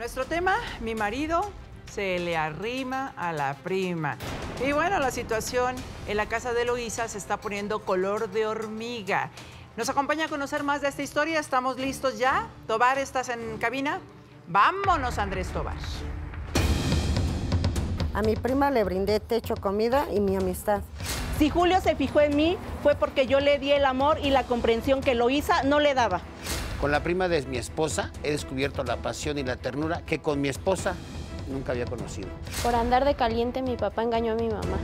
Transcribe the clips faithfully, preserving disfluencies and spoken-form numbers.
nuestro tema, mi marido se le arrima a la prima. Y bueno, la situación en la casa de Eloísa se está poniendo color de hormiga. ¿Nos acompaña a conocer más de esta historia? ¿Estamos listos ya? Tobar, ¿estás en cabina? Vámonos, Andrés Tobar. A mi prima le brindé techo, comida y mi amistad. Si Julio se fijó en mí, fue porque yo le di el amor y la comprensión que Eloísa no le daba. Con la prima de mi esposa he descubierto la pasión y la ternura que con mi esposa nunca había conocido. Por andar de caliente, mi papá engañó a mi mamá.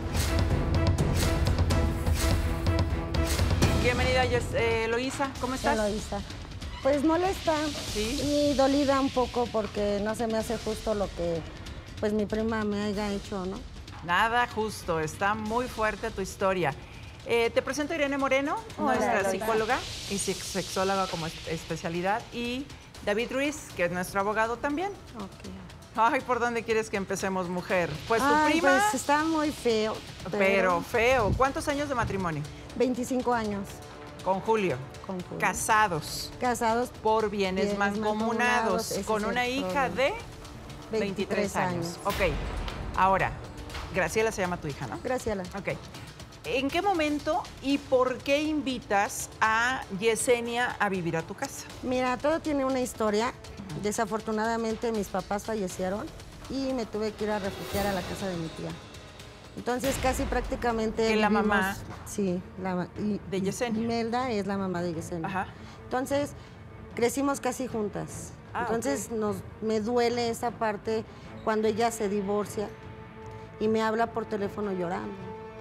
Bienvenida, eh, Eloísa. ¿Cómo estás? Eloísa. Pues molesta. ¿Sí? Y dolida un poco porque no se me hace justo lo que pues mi prima me haya hecho, ¿no? Nada justo, está muy fuerte tu historia. Eh, te presento a Irene Moreno, Hola, nuestra Eloísa. psicóloga y sexóloga como especialidad, y David Ruiz, que es nuestro abogado también. Okay. Ay, ¿por dónde quieres que empecemos, mujer? Pues tu Ay, prima, pues está muy feo. pero... Pero, feo. ¿Cuántos años de matrimonio? veinticinco años. Con Julio. Con Julio. Casados. Casados Por bienes, Bienes mancomunados. mancomunados, ese Con es una el hija problema. de veintitrés años. Ok. Ahora, Graciela se llama tu hija, ¿no? Graciela. Ok. ¿En qué momento y por qué invitas a Yesenia a vivir a tu casa? Mira, todo tiene una historia. Desafortunadamente mis papás fallecieron y me tuve que ir a refugiar a la casa de mi tía. Entonces casi prácticamente ¿Que la vivimos- mamá? Sí, la ma- y, ¿De Yesenia? Imelda es la mamá de Yesenia. Ajá. Entonces crecimos casi juntas. Ah, Entonces ok. nos, me duele esa parte cuando ella se divorcia y me habla por teléfono llorando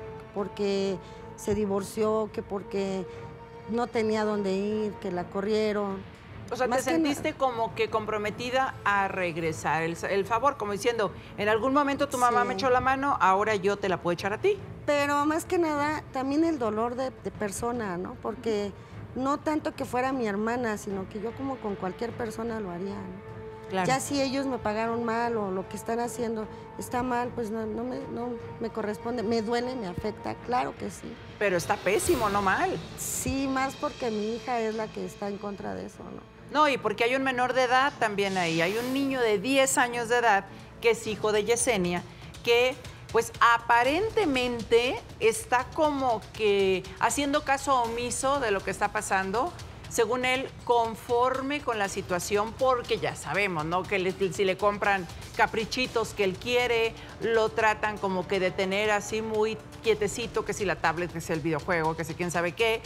porque se divorció, que porque no tenía dónde ir, que la corrieron. O sea, Más te que sentiste como que comprometida a regresar el, el favor, como diciendo, en algún momento tu mamá Sí. me echó la mano, ahora yo te la puedo echar a ti. Pero más que nada, también el dolor de, de persona, ¿no? Porque no tanto que fuera mi hermana, sino que yo como con cualquier persona lo haría, ¿no? Claro. Ya si ellos me pagaron mal o lo que están haciendo está mal, pues no, no, me, no me corresponde. Me duele, me afecta, claro que sí. Pero está pésimo, no mal. Sí, más porque mi hija es la que está en contra de eso, ¿no? No, y porque hay un menor de edad también ahí. Hay un niño de diez años de edad que es hijo de Yesenia, que pues aparentemente está como que haciendo caso omiso de lo que está pasando, según él, conforme con la situación, porque ya sabemos, ¿no? Que le- si le compran caprichitos que él quiere, lo tratan como que de tener así muy quietecito, que si la tablet, que si el videojuego, que si quién sabe qué,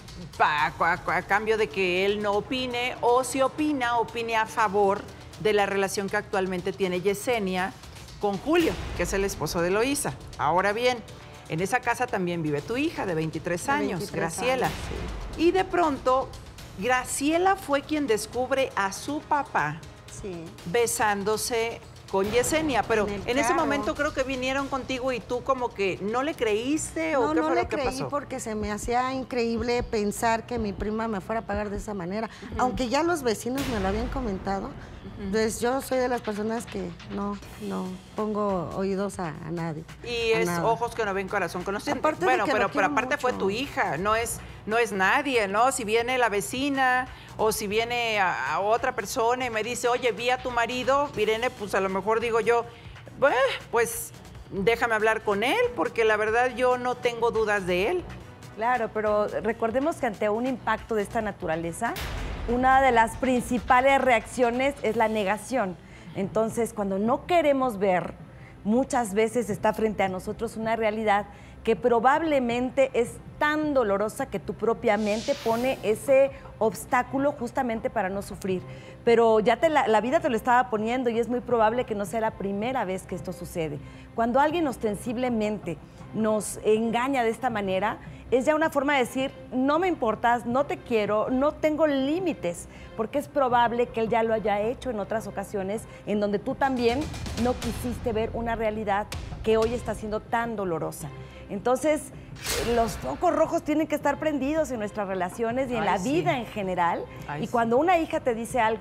pa- a, a cambio de que él no opine, o si opina, opine a favor de la relación que actualmente tiene Yesenia con Julio, que es el esposo de Eloísa. Ahora bien, en esa casa también vive tu hija de veintitrés De años, veintitrés Graciela. años, Y de pronto, Graciela fue quien descubre a su papá Sí. besándose con Yesenia, pero En en, el ese carro. momento creo que vinieron contigo y tú como que no le creíste o No, qué no fue le lo que creí pasó. porque se me hacía increíble pensar que mi prima me fuera a pagar de esa manera. Aunque ya los vecinos me lo habían comentado, pues yo soy de las personas que no, no pongo oídos a, a nadie. Y a es nada. ojos que no ven, corazón que no siente. Aparte de Bueno, que lo pero, pero quiero aparte fue mucho. tu hija, no es, no es nadie, ¿no? Si viene la vecina o si viene a, a otra persona y me dice, oye, vi a tu marido, Irene, pues a lo mejor digo yo, "Bah, pues déjame hablar con él, porque la verdad yo no tengo dudas de él". Claro, pero recordemos que ante un impacto de esta naturaleza, una de las principales reacciones es la negación. Entonces, cuando no queremos ver, muchas veces está frente a nosotros una realidad que probablemente es tan dolorosa que tu propia mente pone ese obstáculo justamente para no sufrir. Pero ya te la, la vida te lo estaba poniendo y es muy probable que no sea la primera vez que esto sucede. Cuando alguien ostensiblemente nos engaña de esta manera, es ya una forma de decir, no me importas, no te quiero, no tengo límites, porque es probable que él ya lo haya hecho en otras ocasiones en donde tú también no quisiste ver una realidad que hoy está siendo tan dolorosa. Entonces, los focos rojos tienen que estar prendidos en nuestras relaciones y en Ay, la sí. vida en general. Ay, y sí. cuando una hija te dice algo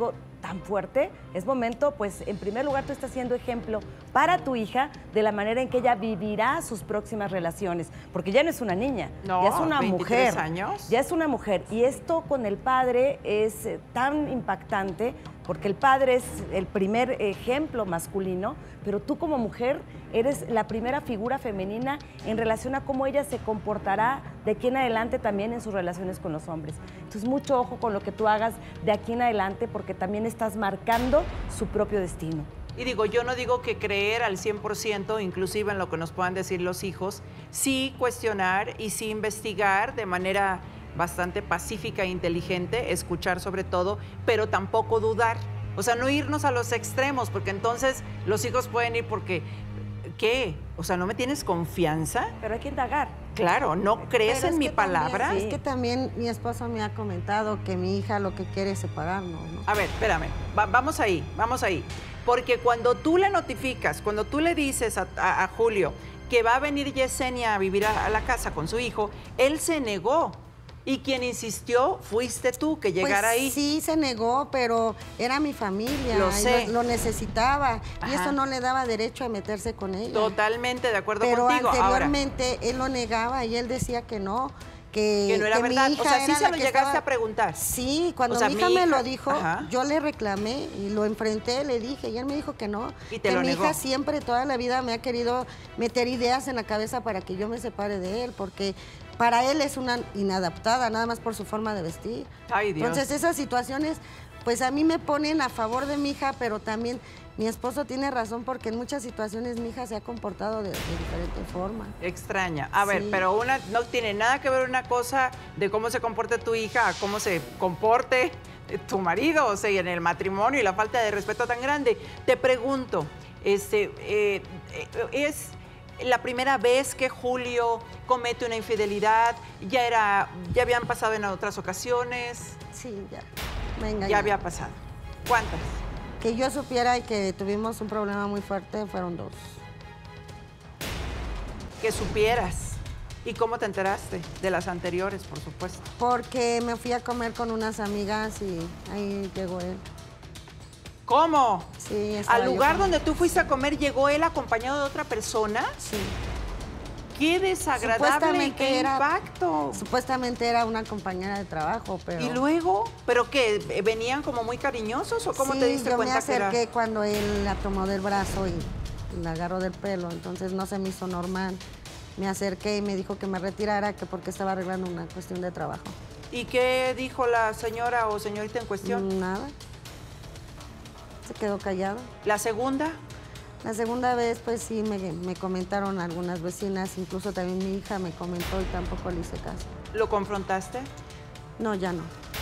tan fuerte, es momento, pues, en primer lugar, tú estás siendo ejemplo para tu hija de la manera en que ella vivirá sus próximas relaciones, porque ya no es una niña, No, ya es una veintitrés mujer. años. Ya es una mujer. Y esto con el padre es eh, tan impactante, porque el padre es el primer ejemplo masculino, pero tú como mujer eres la primera figura femenina en relación a cómo ella se comportará de aquí en adelante también en sus relaciones con los hombres. Entonces, mucho ojo con lo que tú hagas de aquí en adelante, porque también estás marcando su propio destino. Y digo, yo no digo que creer al cien por ciento, inclusive en lo que nos puedan decir los hijos, sí cuestionar y sí investigar de manera bastante pacífica e inteligente, escuchar sobre todo, pero tampoco dudar. O sea, no irnos a los extremos, porque entonces los hijos pueden ir porque, ¿qué? O sea, ¿no me tienes confianza? Pero hay que indagar. Claro, ¿no crees Pero en es mi que también- palabra? Es que también mi esposo me ha comentado que mi hija lo que quiere es separarnos, ¿no? A ver, espérame, Va- vamos ahí, vamos ahí. Porque cuando tú le notificas, cuando tú le dices a, a- a Julio que va a venir Yesenia a vivir a, a la casa con su hijo, él se negó. Y quien insistió fuiste tú, que llegara Pues ahí. sí, se negó, pero era mi familia. Lo y sé. Lo, lo necesitaba. Y Ajá. eso no le daba derecho a meterse con ella. Totalmente de acuerdo Pero contigo. Ahora, anteriormente él lo negaba y él decía que no, que, que no era que verdad. mi hija O sea, sí era se la lo que llegaste estaba- a preguntar. Sí, cuando O sea, mi hija mi me hija- lo dijo, Ajá. yo le reclamé y lo enfrenté, le dije, y él me dijo que no. Y te que lo mi negó. hija siempre, toda la vida, me ha querido meter ideas en la cabeza para que yo me separe de él, porque para él es una inadaptada, nada más por su forma de vestir. Ay, Dios. Entonces, esas situaciones, pues a mí me ponen a favor de mi hija, pero también mi esposo tiene razón, porque en muchas situaciones mi hija se ha comportado de, de diferente forma. Extraña. A ver, Sí. pero una no tiene nada que ver una cosa de cómo se comporte tu hija a cómo se comporte tu marido, o sea, y en el matrimonio y la falta de respeto tan grande. Te pregunto, este, eh, eh, es la primera vez que Julio comete una infidelidad, ya era, ya habían pasado en otras ocasiones, Sí, ya, me engañó. ya había pasado. ¿Cuántas? Que yo supiera y que tuvimos un problema muy fuerte, fueron dos. Que supieras. ¿Y cómo te enteraste? De las anteriores, por supuesto. Porque me fui a comer con unas amigas y ahí llegó él. ¿Cómo? Sí, estaba Al yo lugar con- donde tú fuiste a comer, ¿llegó él acompañado de otra persona? Sí. ¡Qué desagradable! Supuestamente ¡Qué era- impacto! Supuestamente era una compañera de trabajo, pero... ¿Y luego? ¿Pero qué? ¿Venían como muy cariñosos o cómo sí, te diste yo cuenta me que era? acerqué cuando él la tomó del brazo y la agarró del pelo, entonces no se me hizo normal. Me acerqué y me dijo que me retirara, que porque estaba arreglando una cuestión de trabajo. ¿Y qué dijo la señora o señorita en cuestión? Nada. Se quedó callado. ¿La segunda? La segunda vez, pues sí, me, me comentaron algunas vecinas, incluso también mi hija me comentó y tampoco le hice caso. ¿Lo confrontaste? No, ya no.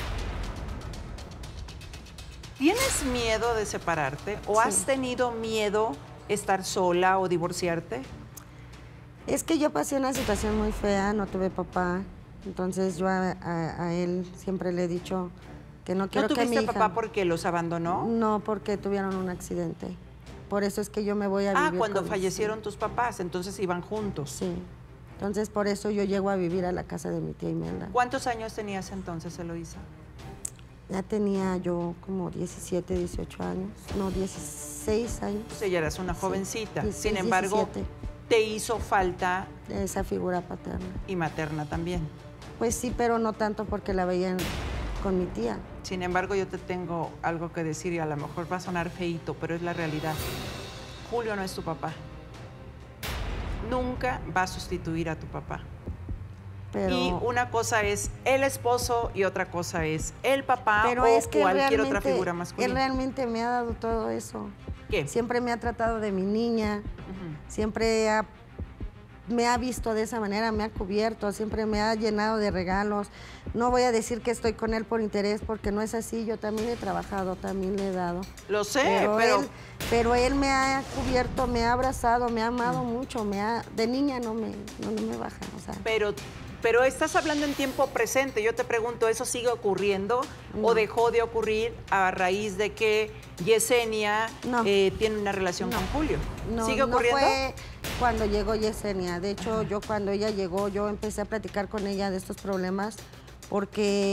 ¿Tienes miedo de separarte o Sí. has tenido miedo estar sola o divorciarte? Es que yo pasé una situación muy fea, no tuve papá, entonces yo a, a- a él siempre le he dicho que no quiero ¿No que mi tuviste hija... papá porque los abandonó? No, porque tuvieron un accidente. Por eso es que yo me voy a vivir Ah, cuando con- fallecieron tus papás, entonces iban juntos. Sí. Entonces por eso yo llego a vivir a la casa de mi tía Imelda. ¿Cuántos años tenías entonces, Eloísa? Ya tenía yo como diecisiete, dieciocho años, no, dieciséis años. O sea, ya eras una jovencita. dieciséis, Sin embargo, diecisiete. te hizo falta De esa figura paterna. y materna también. Pues sí, pero no tanto porque la veían con mi tía. Sin embargo, yo te tengo algo que decir y a lo mejor va a sonar feíto, pero es la realidad. Julio no es tu papá. Nunca va a sustituir a tu papá. Pero, Y una cosa es el esposo y otra cosa es el papá pero o es que cualquier otra realmente- figura él masculina. realmente me ha dado todo eso. ¿Qué? Siempre me ha tratado de mi niña, Ujú. siempre ha- me ha visto de esa manera, me ha cubierto, siempre me ha llenado de regalos. No voy a decir que estoy con él por interés, porque no es así. Yo también he trabajado, también le he dado. Lo sé, Pero, pero, él, pero él me ha cubierto, me ha abrazado, me ha amado mucho. Me ha, de niña no me, no, no me baja. O sea, pero, pero estás hablando en tiempo presente. Yo te pregunto, ¿eso sigue ocurriendo o No. dejó de ocurrir a raíz de que Yesenia No. eh, tiene una relación No. con Julio? no, ¿Sigue no ocurriendo? fue cuando llegó Yesenia. De hecho, yo cuando ella llegó, yo empecé a platicar con ella de estos problemas porque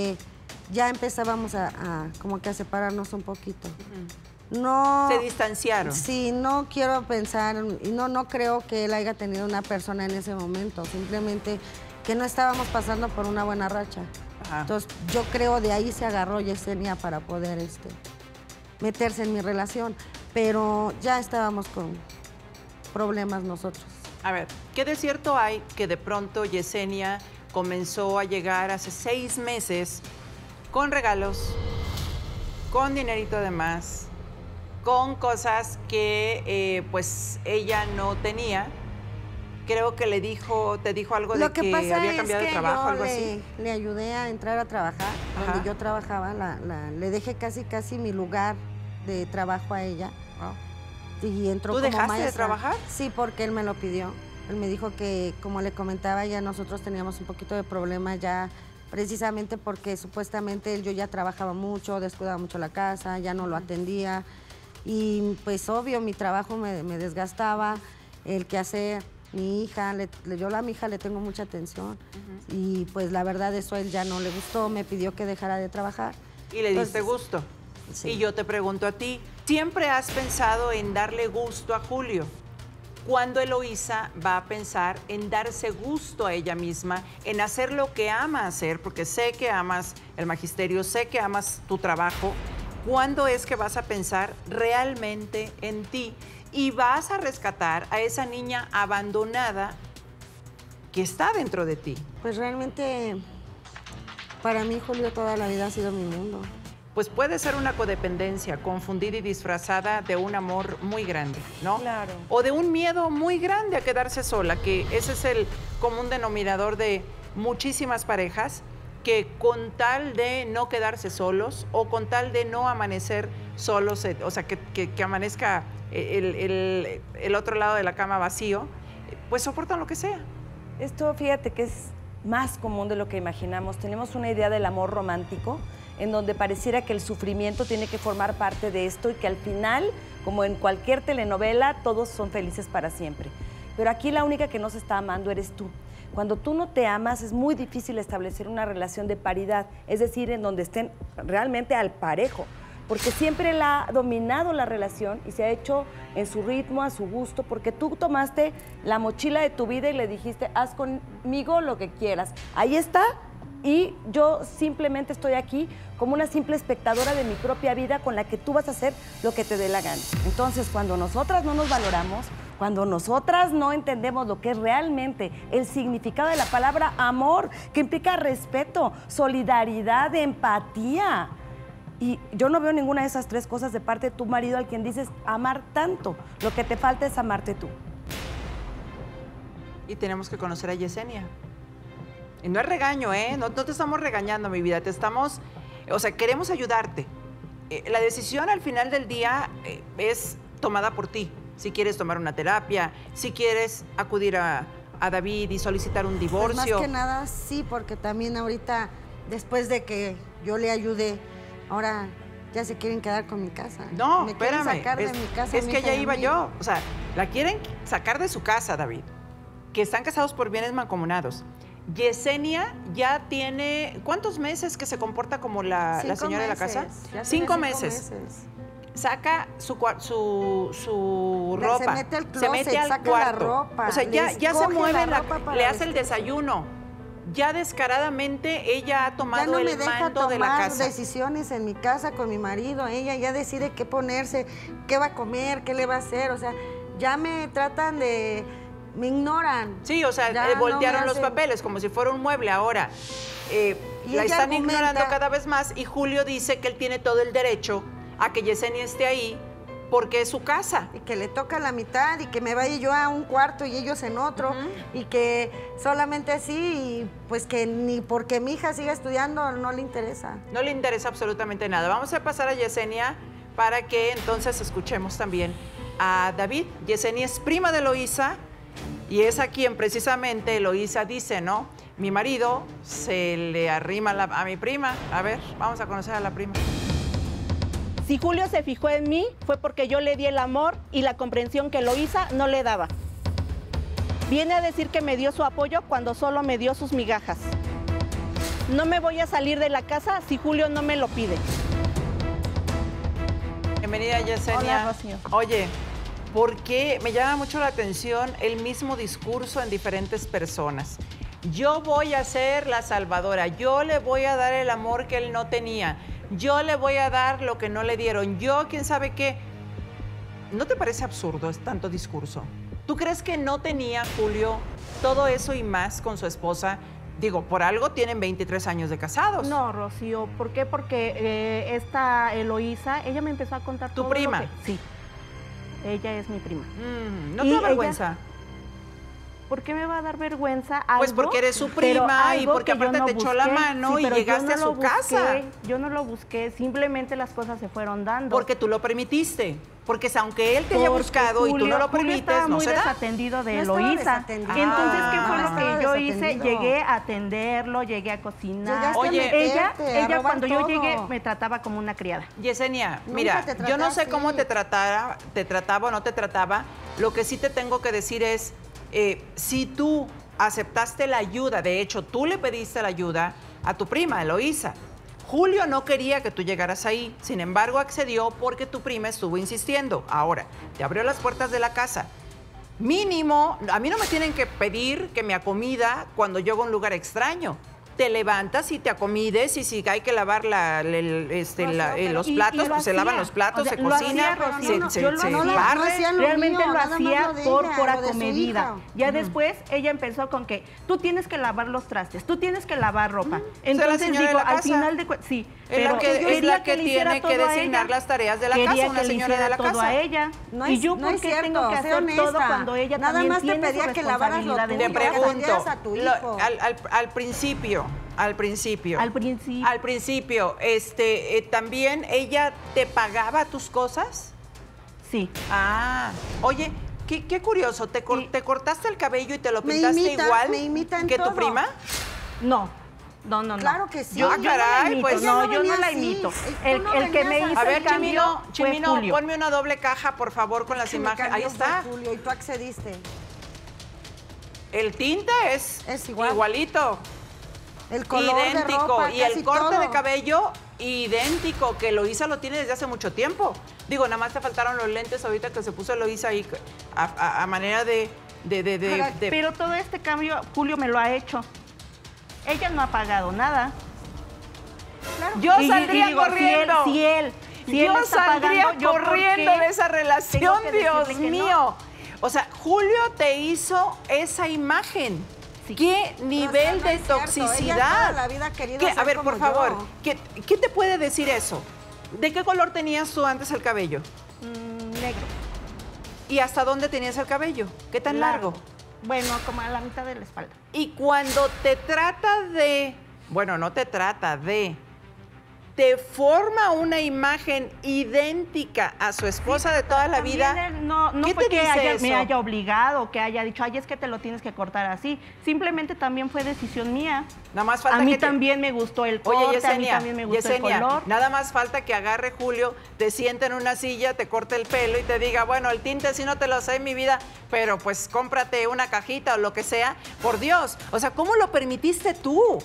ya empezábamos a, a como que a separarnos un poquito. Uh-huh. No. Se distanciaron. Sí, no quiero pensar, y no, no creo que él haya tenido una persona en ese momento, simplemente que no estábamos pasando por una buena racha. Ajá. Entonces, yo creo de ahí se agarró Yesenia para poder este, meterse en mi relación, pero ya estábamos con problemas nosotros. A ver, ¿qué de cierto hay que de pronto Yesenia comenzó a llegar hace seis meses con regalos, con dinerito de más, con cosas que eh, pues ella no tenía? Creo que le dijo, te dijo algo de Lo que, que pasa había es cambiado que de trabajo, yo algo le, así. Le ayudé a entrar a trabajar, Ajá. donde yo trabajaba, la, la, le dejé casi casi mi lugar de trabajo a ella. Oh. Y entró ¿Tú como dejaste maestra. de trabajar? Sí, porque él me lo pidió. Él me dijo que, como le comentaba, ya nosotros teníamos un poquito de problemas ya, precisamente porque supuestamente él, yo ya trabajaba mucho, descuidaba mucho la casa, ya no lo atendía. Y pues obvio, mi trabajo me, me desgastaba, el quehacer. Mi hija, le, yo a mi hija le tengo mucha atención. Uh-huh. Y pues la verdad eso a él ya no le gustó, me pidió que dejara de trabajar. Y le Entonces, diste gusto. Sí. Y yo te pregunto a ti, ¿siempre has pensado en darle gusto a Julio? ¿Cuándo Eloísa va a pensar en darse gusto a ella misma, en hacer lo que ama hacer? Porque sé que amas el magisterio, sé que amas tu trabajo. ¿Cuándo es que vas a pensar realmente en ti? Y vas a rescatar a esa niña abandonada que está dentro de ti. Pues realmente, para mí, Julio, toda la vida ha sido mi mundo. Pues puede ser una codependencia confundida y disfrazada de un amor muy grande, ¿no? Claro. O de un miedo muy grande a quedarse sola, que ese es el común denominador de muchísimas parejas, que con tal de no quedarse solos o con tal de no amanecer solos, o sea, que, que, que amanezca el, el, el otro lado de la cama vacío, pues soportan lo que sea. Esto, fíjate que es más común de lo que imaginamos. Tenemos una idea del amor romántico en donde pareciera que el sufrimiento tiene que formar parte de esto y que al final, como en cualquier telenovela, todos son felices para siempre. Pero aquí la única que no se está amando eres tú. Cuando tú no te amas, es muy difícil establecer una relación de paridad, es decir, en donde estén realmente al parejo, porque siempre la ha dominado la relación y se ha hecho en su ritmo, a su gusto, porque tú tomaste la mochila de tu vida y le dijiste, haz conmigo lo que quieras. Ahí está, y yo simplemente estoy aquí como una simple espectadora de mi propia vida con la que tú vas a hacer lo que te dé la gana. Entonces, cuando nosotras no nos valoramos, cuando nosotras no entendemos lo que es realmente el significado de la palabra amor, que implica respeto, solidaridad, empatía. Y yo no veo ninguna de esas tres cosas de parte de tu marido al quien dices amar tanto. Lo que te falta es amarte tú. Y tenemos que conocer a Yesenia. Y no es regaño, ¿eh? No, no te estamos regañando, mi vida. Te estamos, o sea, queremos ayudarte. Eh, la decisión al final del día eh, es tomada por ti. Si quieres tomar una terapia, si quieres acudir a, a David y solicitar un divorcio. Pues más que nada, sí, porque también ahorita, después de que yo le ayudé, ahora ya se quieren quedar con mi casa. No, Me espérame. quieren sacar es, de mi casa. Es mi que hija ya y a iba mí. yo. O sea, la quieren sacar de su casa, David. Que están casados por bienes mancomunados. Yesenia ya tiene, ¿cuántos meses que se comporta como la, la señora meses. de la casa? Ya Cinco, tiene meses. meses. Saca su, cua- su, su Le- ropa. se mete al se closet, mete al saca la cuarto. ropa, O sea, ya, le ya se escoge mueve, la la- ropa para le hace el vestirse. desayuno. Ya descaradamente ella ha Ya tomado no me el deja mando de la tomar casa. decisiones en mi casa con mi marido. Ella ya decide qué ponerse, qué va a comer, qué le va a hacer. O sea, ya me tratan de... me ignoran. Sí, o sea, Ya eh, no me voltearon los hacen- papeles como si fuera un mueble ahora. Eh, Y la ella están argumenta- ignorando cada vez más y Julio dice que él tiene todo el derecho a que Yesenia esté ahí porque es su casa. Y que le toca la mitad y que me vaya yo a un cuarto y ellos en otro. Y que solamente así, y pues que ni porque mi hija siga estudiando no le interesa. No le interesa absolutamente nada. Vamos a pasar a Yesenia para que entonces escuchemos también a David. Yesenia es prima de Eloísa y es a quien precisamente Eloísa dice, ¿no? Mi marido se le arrima la- a mi prima. A ver, vamos a conocer a la prima. Si Julio se fijó en mí, fue porque yo le di el amor y la comprensión que Eloísa no le daba. Viene a decir que me dio su apoyo cuando solo me dio sus migajas. No me voy a salir de la casa si Julio no me lo pide. Bienvenida, Yesenia. Hola, Rocío. Oye, ¿por qué me llama mucho la atención el mismo discurso en diferentes personas? Yo voy a ser la salvadora, yo le voy a dar el amor que él no tenía, yo le voy a dar lo que no le dieron, yo quién sabe qué. ¿No te parece absurdo es tanto discurso? ¿Tú crees que no tenía Julio todo eso y más con su esposa? Digo, por algo tienen veintitrés años de casados. No, Rocío, ¿por qué? Porque eh, esta Eloísa, ella me empezó a contar ¿Tu todo lo prima? que- Sí, ella es mi prima. Mm, ¿No Y te da ella- vergüenza? ¿Por qué me va a dar vergüenza algo? Pues porque eres su pero prima y algo porque que yo aparte no te echó la busqué? mano Sí, y pero yo llegaste no a su lo busqué, casa. Yo no lo busqué, simplemente las cosas se fueron dando. Porque tú lo permitiste. Porque si aunque él te haya Porque buscado y tú no lo Julio permites, estaba no muy se da. desatendido de No estaba Eloísa. desatendido. Entonces, ¿qué fue Ah. lo que yo hice? desatendido. Llegué a atenderlo, llegué a cocinar. Llegaste a Oye, ella, meterte, a ella robar cuando yo todo. llegué me trataba como una criada. Yesenia, Nunca mira, te yo no traté sé así. cómo te tratara, te trataba o no te trataba. Lo que sí te tengo que decir es, eh, si tú aceptaste la ayuda, de hecho, tú le pediste la ayuda a tu prima, Eloísa. Julio no quería que tú llegaras ahí, sin embargo accedió porque tu prima estuvo insistiendo. Ahora, te abrió las puertas de la casa. Mínimo, a mí no me tienen que pedir que me acomida cuando llego a un lugar extraño. Te levantas y te acomides y si hay que lavar la- el- este, Rocío, la- eh, pero- los y- platos, y lo pues se lavan hacía. los platos, O sea, se lo cocina, hacía, Rocío. se, No, se- yo lo se hacía. barre. No hacía lo Realmente mío, lo nada más hacía lo de por, ella, por lo de su acomedida. hija. Ya después ella empezó con que tú tienes que lavar los trastes, tú tienes que lavar ropa. la Entonces señora de digo, la al casa. final de cuentas, sí. Es pero la que, yo es quería la que le hiciera tiene que todo a designar ella. las tareas de la Quería casa, que una le señora de hiciera la todo casa. a ella. No y es- yo, no ¿por es qué cierto, tengo que sé hacer todo honesta. cuando ella Nada también más te tiene pedía su que lavaras lo responsabilidad tuyo, en Te mi que casa? pregunto, atendieras a tu lo- hijo. al, al- al principio, al principio. Al principio. Al principio, este, eh, ¿también ella te pagaba tus cosas? Sí. Ah, oye, qué, qué curioso, ¿te, cor- Y- te cortaste el cabello y te lo Me pintaste imita, igual me imita en que tu todo. prima? No. No, no, no. Claro que sí. Yo, Ah, yo no caray, la imito, pues- no, Ella no yo no venía la así. imito. Tú El, no el que me venías hizo A así. ver, el cambio Chimino, fue Chimino, Julio. ponme una doble caja, por favor, con las Que me imágenes. Ahí cambió fue está. Julio, y tú accediste. El tinte es, Es igual. igualito. El color de idéntico. ropa, y el casi corte todo. de cabello, idéntico, que Eloísa lo tiene desde hace mucho tiempo. Digo, nada más te faltaron los lentes ahorita que se puso Eloísa ahí a, a- a manera de... de, de, de- Ahora, de- Pero todo este cambio, Julio me lo ha hecho. Ella no ha pagado nada. Yo Y- y saldría digo, corriendo. Si él, si él, si él yo está saldría pagando, ¿yo por corriendo qué de esa relación, tengo que Dios decirle que no? mío. O sea, Julio te hizo esa imagen. Sí. ¿Qué nivel No, no de es cierto. Ella toxicidad? toda la vida ha querido ¿Qué? A ser ver, como por favor, yo. ¿qué, qué te puede decir eso? ¿De qué color tenías tú antes el cabello? Mm, negro. ¿Y hasta dónde tenías el cabello? ¿Qué tan largo? Bueno, como a la mitad de la espalda. Y cuando te trata de, bueno, no te trata de, te forma una imagen idéntica a su esposa de toda la También vida. él no no ¿Qué fue te que dice haya- eso? me haya obligado, que haya dicho, ay, es que te lo tienes que cortar así. Simplemente también fue decisión mía. Nada más falta A mí que te- también me gustó el corte, Oye, a mí Yesenia, también me gustó Yesenia, el color. nada más falta que agarre Julio, te siente en una silla, te corte el pelo y te diga, bueno, el tinte sí no te lo sé en mi vida, pero pues cómprate una cajita o lo que sea. Por Dios, o sea, ¿cómo lo permitiste tú?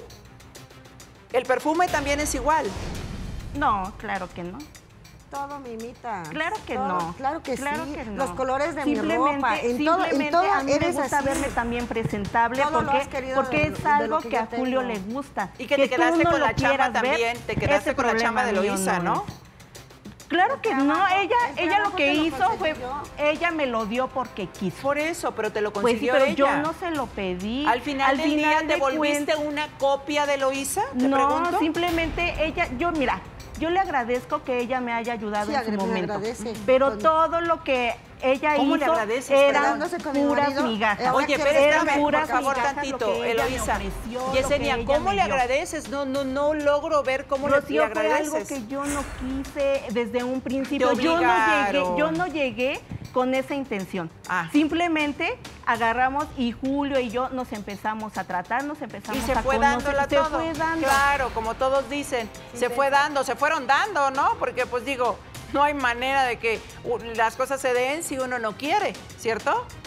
El perfume también es igual. No, claro que no. Todo me imita. Claro que Todo, no. Claro que Claro sí. que no. Los colores de mi Simplemente- ropa. En todo, en simplemente todo a mí me eres gusta así. verme también presentable Todo lo porque, has querido porque de- es de algo lo que, que yo a Julio tengo. le gusta. Y que te tú quedaste no con lo la chamba quieras ver, también, te quedaste ese con la chamba de problema mío, Eloísa, ¿no? Claro que no, trabajo, ella, el ella lo trabajo que te lo hizo conseguí fue, yo. ella me lo dio porque quiso. Por eso, pero te lo Pues sí, consiguió pero ella. yo no se lo pedí. Al final del día, ¿te de volviste cuen- una copia de Eloísa? Te No, pregunto. simplemente ella, yo mira, yo le agradezco que ella me haya ayudado Sí, en su me momento. agradece. Pero Con- todo lo que ella ¿Cómo le hizo agradeces? eran Quedándose con mi puras marido, migajas. ahora Oye, que pero eran espérame, por puras favor, migajas tantito, lo que ella me Eloísa. ofreció, lo Yesenia, que ella ¿cómo me le dio. agradeces? No, no, no logro ver cómo le- le Rocío, fue algo agradeces. que yo no quise desde un principio. Te Yo no llegué, obligaron. yo no llegué con esa intención. Ah. Simplemente agarramos y Julio y yo nos empezamos a tratar, nos empezamos Y se a fue conocer, dándola se todo. fue dando. Claro, como todos dicen, se fue dando, se fueron dando, ¿no? Porque pues digo, no hay manera de que uh, las cosas se den si uno no quiere, ¿cierto?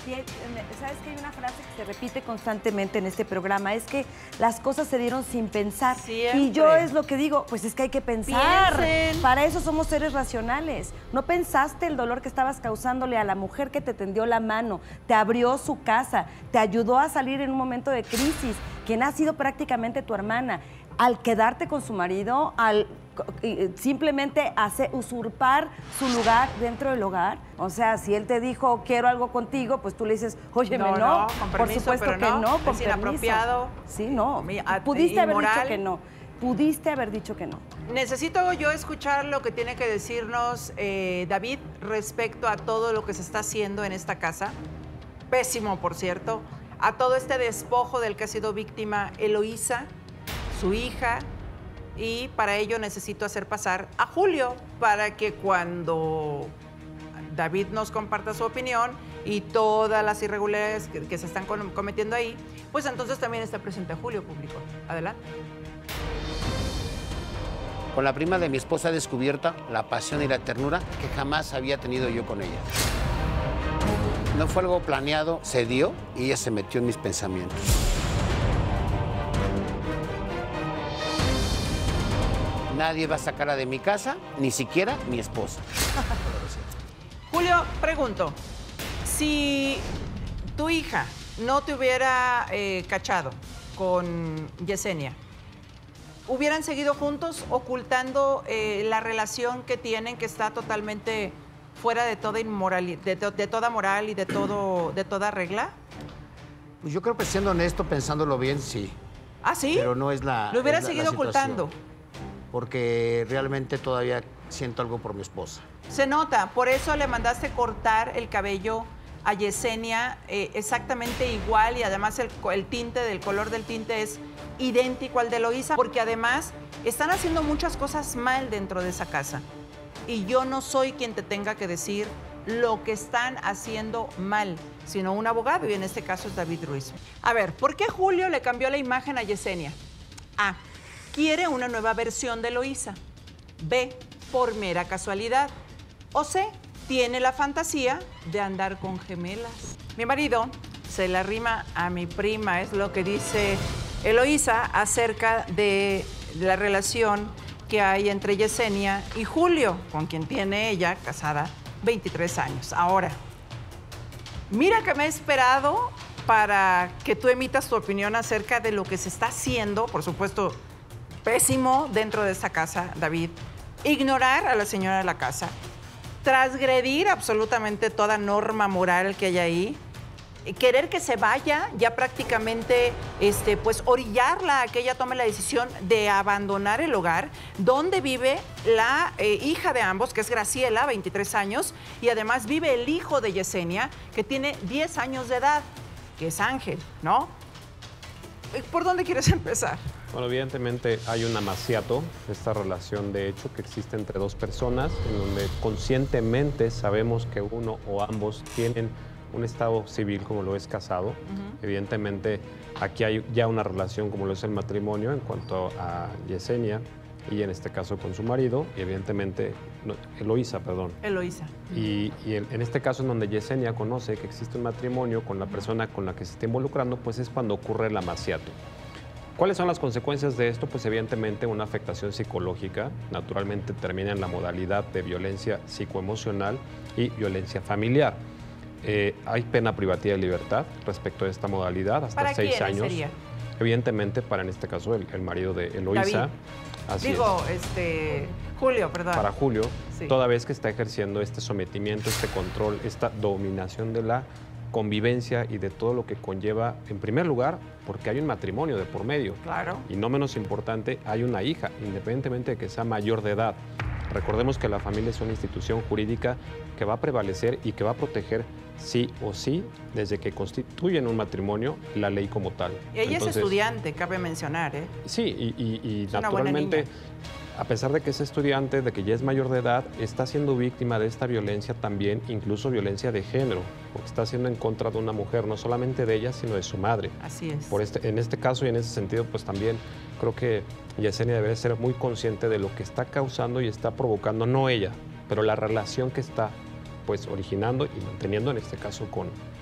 Sí, sabes que hay una frase que se repite constantemente en este programa, es que las cosas se dieron sin pensar. Siempre. Y yo es lo que digo, pues es que hay que pensar. Piensen. Para eso somos seres racionales. No pensaste el dolor que estabas causándole a la mujer que te tendió la mano, te abrió su casa, te ayudó a salir en un momento de crisis, quien ha sido prácticamente tu hermana. Al quedarte con su marido, al simplemente hacer, usurpar su lugar dentro del hogar. O sea, si él te dijo, quiero algo contigo, pues tú le dices, óyeme, No, no, no, con por permiso, supuesto pero que no, no, con es permiso. inapropiado. Sí, no, Mi- a- pudiste haber inmoral. dicho que no, pudiste haber dicho que no. Necesito yo escuchar lo que tiene que decirnos eh, David respecto a todo lo que se está haciendo en esta casa. Pésimo, por cierto. A todo este despojo del que ha sido víctima Eloísa, su hija. Y para ello necesito hacer pasar a Julio para que cuando David nos comparta su opinión y todas las irregularidades que, que se están com- cometiendo ahí, pues entonces también está presente Julio, público. Adelante. Con la prima de mi esposa he descubierto la pasión y la ternura que jamás había tenido yo con ella. No fue algo planeado, se dio y ella se metió en mis pensamientos. Nadie va a sacarla de mi casa, ni siquiera mi esposa. Julio, pregunto, si tu hija no te hubiera eh, cachado con Yesenia, ¿hubieran seguido juntos ocultando eh, la relación que tienen, que está totalmente fuera de toda inmoralidad, de, to- de toda moral y de todo, de toda regla? Pues yo creo que siendo honesto, pensándolo bien, sí. ¿Ah, sí? Pero no es la. ¿Lo hubieras es la- la seguido situación. ocultando? Porque realmente todavía siento algo por mi esposa. Se nota, por eso le mandaste cortar el cabello a Yesenia eh, exactamente igual y además el, co- el tinte, del color del tinte es idéntico al de Eloísa, porque además están haciendo muchas cosas mal dentro de esa casa. Y yo no soy quien te tenga que decir lo que están haciendo mal, sino un abogado, y en este caso es David Ruiz. A ver, ¿por qué Julio le cambió la imagen a Yesenia? A, quiere una nueva versión de Eloísa. B, por mera casualidad. O C, tiene la fantasía de andar con gemelas. Mi marido se la rima a mi prima, es lo que dice Eloísa acerca de la relación que hay entre Yesenia y Julio, con quien tiene ella, casada, veintitrés años. Ahora, mira que me he esperado para que tú emitas tu opinión acerca de lo que se está haciendo, por supuesto, pésimo dentro de esta casa, David. Ignorar a la señora de la casa, transgredir absolutamente toda norma moral que hay ahí, querer que se vaya, ya prácticamente este, pues orillarla a que ella tome la decisión de abandonar el hogar donde vive la eh, hija de ambos, que es Graciela, veintitrés años, y además vive el hijo de Yesenia, que tiene diez años de edad, que es Ángel, ¿no? ¿Por dónde quieres empezar? Bueno, evidentemente hay un amaciato, esta relación de hecho que existe entre dos personas, en donde conscientemente sabemos que uno o ambos tienen un estado civil como lo es casado. Uh-huh. Evidentemente aquí hay ya una relación como lo es el matrimonio en cuanto a Yesenia y en este caso con su marido, y evidentemente no, Eloísa, perdón. Eloísa. Y, y el, en este caso en donde Yesenia conoce que existe un matrimonio con la persona con la que se está involucrando, pues es cuando ocurre el amaciato. ¿Cuáles son las consecuencias de esto? Pues evidentemente una afectación psicológica, naturalmente termina en la modalidad de violencia psicoemocional y violencia familiar. Eh, hay pena privativa de libertad respecto a esta modalidad, hasta ¿Para seis quién años. Sería? Evidentemente para en este caso el, el marido de Eloísa. David. Así Digo, es. este, Julio, perdón. Para Julio, Sí. toda vez que está ejerciendo este sometimiento, este control, esta dominación de la convivencia y de todo lo que conlleva, en primer lugar, porque hay un matrimonio de por medio. Claro. Y no menos importante, hay una hija, independientemente de que sea mayor de edad. Recordemos que la familia es una institución jurídica que va a prevalecer y que va a proteger sí o sí, desde que constituyen un matrimonio, la ley como tal. Y ella Entonces, es estudiante, cabe mencionar, ¿eh? Sí, y, y- y Es una buena naturalmente, niña. a pesar de que es estudiante, de que ya es mayor de edad, está siendo víctima de esta violencia también, incluso violencia de género, porque está siendo en contra de una mujer, no solamente de ella, sino de su madre. Así es. Por este, en este caso y en ese sentido, pues también creo que Yesenia debe ser muy consciente de lo que está causando y está provocando, no ella, pero la relación que está pues originando y manteniendo en este caso con,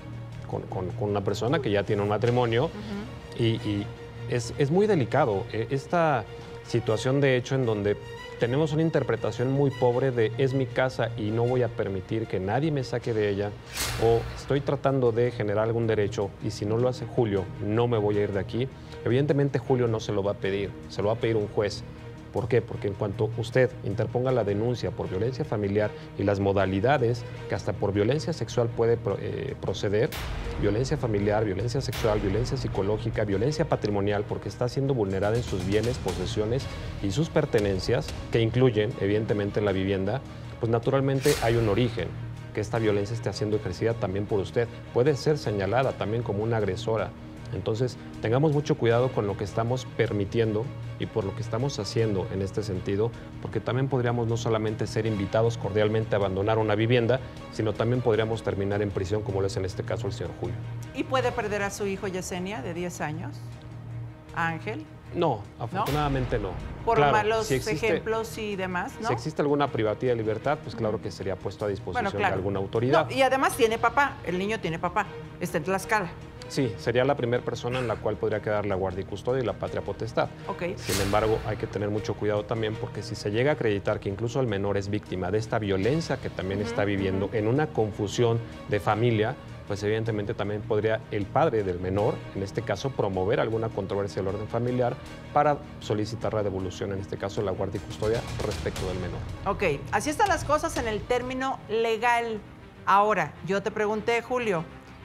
con, con, con una persona que ya tiene un matrimonio uh-huh. y, y es, es muy delicado. Esta situación, de hecho, en donde tenemos una interpretación muy pobre de es mi casa y no voy a permitir que nadie me saque de ella, o estoy tratando de generar algún derecho y si no lo hace Julio, no me voy a ir de aquí. Evidentemente Julio no se lo va a pedir, se lo va a pedir un juez. ¿Por qué? Porque en cuanto usted interponga la denuncia por violencia familiar y las modalidades que hasta por violencia sexual puede eh, proceder, violencia familiar, violencia sexual, violencia psicológica, violencia patrimonial, porque está siendo vulnerada en sus bienes, posesiones y sus pertenencias, que incluyen evidentemente la vivienda, pues naturalmente hay un origen, que esta violencia esté siendo ejercida también por usted. Puede ser señalada también como una agresora. Entonces, tengamos mucho cuidado con lo que estamos permitiendo y por lo que estamos haciendo en este sentido, porque también podríamos no solamente ser invitados cordialmente a abandonar una vivienda, sino también podríamos terminar en prisión, como lo es en este caso el señor Julio. ¿Y puede perder a su hijo Yesenia, de diez años? ¿Ángel? No, afortunadamente no. no. Por claro, malos si existe, ejemplos y demás, ¿no? Si existe alguna privacidad de libertad, pues claro que sería puesto a disposición bueno, claro. de alguna autoridad. No, y además tiene papá, el niño tiene papá, está en Tlaxcala. Sí, sería la primera persona en la cual podría quedar la guardia y custodia y la patria potestad. Okay. Sin embargo, hay que tener mucho cuidado también porque si se llega a acreditar que incluso el menor es víctima de esta violencia que también uh-huh, está viviendo uh-huh. en una confusión de familia, pues evidentemente también podría el padre del menor, en este caso, promover alguna controversia del orden familiar para solicitar la devolución, en este caso, de la guardia y custodia respecto del menor. Ok, así están las cosas en el término legal. Ahora, yo te pregunté, Julio,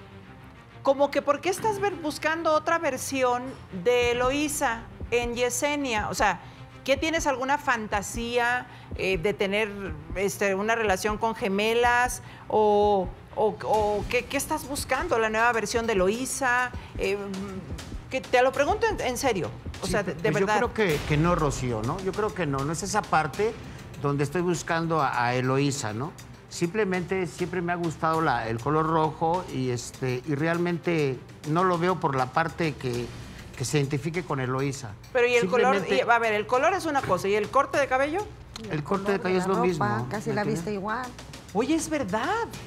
como que ¿por qué estás buscando otra versión de Eloísa en Yesenia? O sea, ¿qué tienes alguna fantasía eh, de tener este, una relación con gemelas? ¿O, o, o ¿qué, qué estás buscando? ¿La nueva versión de Eloísa? Eh, que te lo pregunto en, en serio, o sí, sea, de, de pues verdad. Yo creo que, que no, Rocío, ¿no? Yo creo que no, no es esa parte donde estoy buscando a, a Eloísa, ¿no? Simplemente siempre me ha gustado la, el color rojo y, este, y realmente no lo veo por la parte que, que se identifique con Eloísa. Pero y el color, y, a ver, el color es una cosa, ¿y el corte de cabello? El, el corte de cabello es lo ropa, mismo. Casi la viste igual. Oye, es verdad.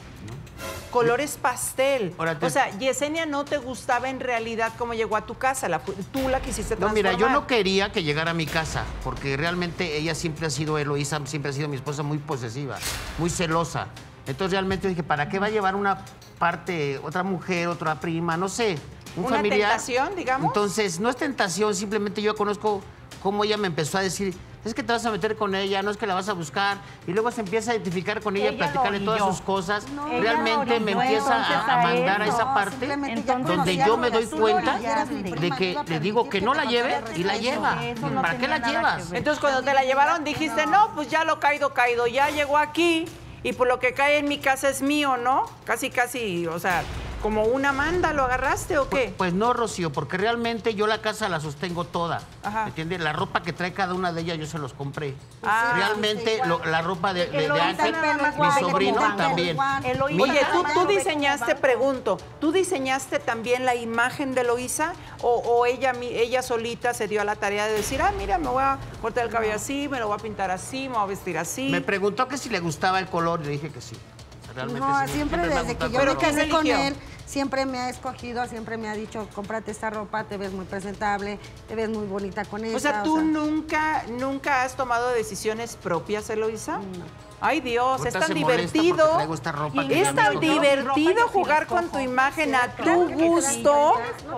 Colores pastel. Te... O sea, Yesenia no te gustaba en realidad cómo llegó a tu casa. La, tú la quisiste transformar. No, mira, yo no quería que llegara a mi casa, porque realmente ella siempre ha sido, Eloísa siempre ha sido mi esposa muy posesiva, muy celosa. Entonces realmente dije, ¿para qué va a llevar una parte, otra mujer, otra prima, no sé, un ¿Una familiar? tentación, digamos? Entonces, no es tentación, simplemente yo conozco cómo ella me empezó a decir, es que te vas a meter con ella, no es que la vas a buscar, y luego se empieza a identificar con ella, ella platicarle todas sus cosas, no, realmente me empieza a, a mandar a, a esa parte donde yo me doy cuenta de que le digo que no la lleve y la lleva. ¿Para qué la llevas? Entonces cuando te la llevaron dijiste, no, pues ya lo caído, caído, ya llegó aquí y por lo que cae en mi casa es mío, ¿no? Casi, casi, o sea... ¿Como una manda lo agarraste o qué? Pues, pues no, Rocío, porque realmente yo la casa la sostengo toda. Ajá. ¿Me entiendes? La ropa que trae cada una de ellas yo se los compré. Ah, realmente sí, lo, la ropa de, de, de Ángel, mi sobrino también. Oye, ¿tú, tú diseñaste, pregunto, ¿tú diseñaste también la imagen de Eloísa? ¿O, o ella, ella solita se dio a la tarea de decir, ah, mira, me voy a cortar el cabello así, me lo voy a pintar así, me voy a vestir así? Me preguntó que si le gustaba el color y le dije que sí. Realmente no, sí, siempre, siempre desde que yo me casé con él, siempre me ha escogido, siempre me ha dicho, cómprate esta ropa, te ves muy presentable, te ves muy bonita con esta. O sea, ¿tú o sea, nunca, nunca has tomado decisiones propias, Eloísa? No. Ay, Dios, es tan divertido. Es tan divertido jugar con tu imagen a tu gusto.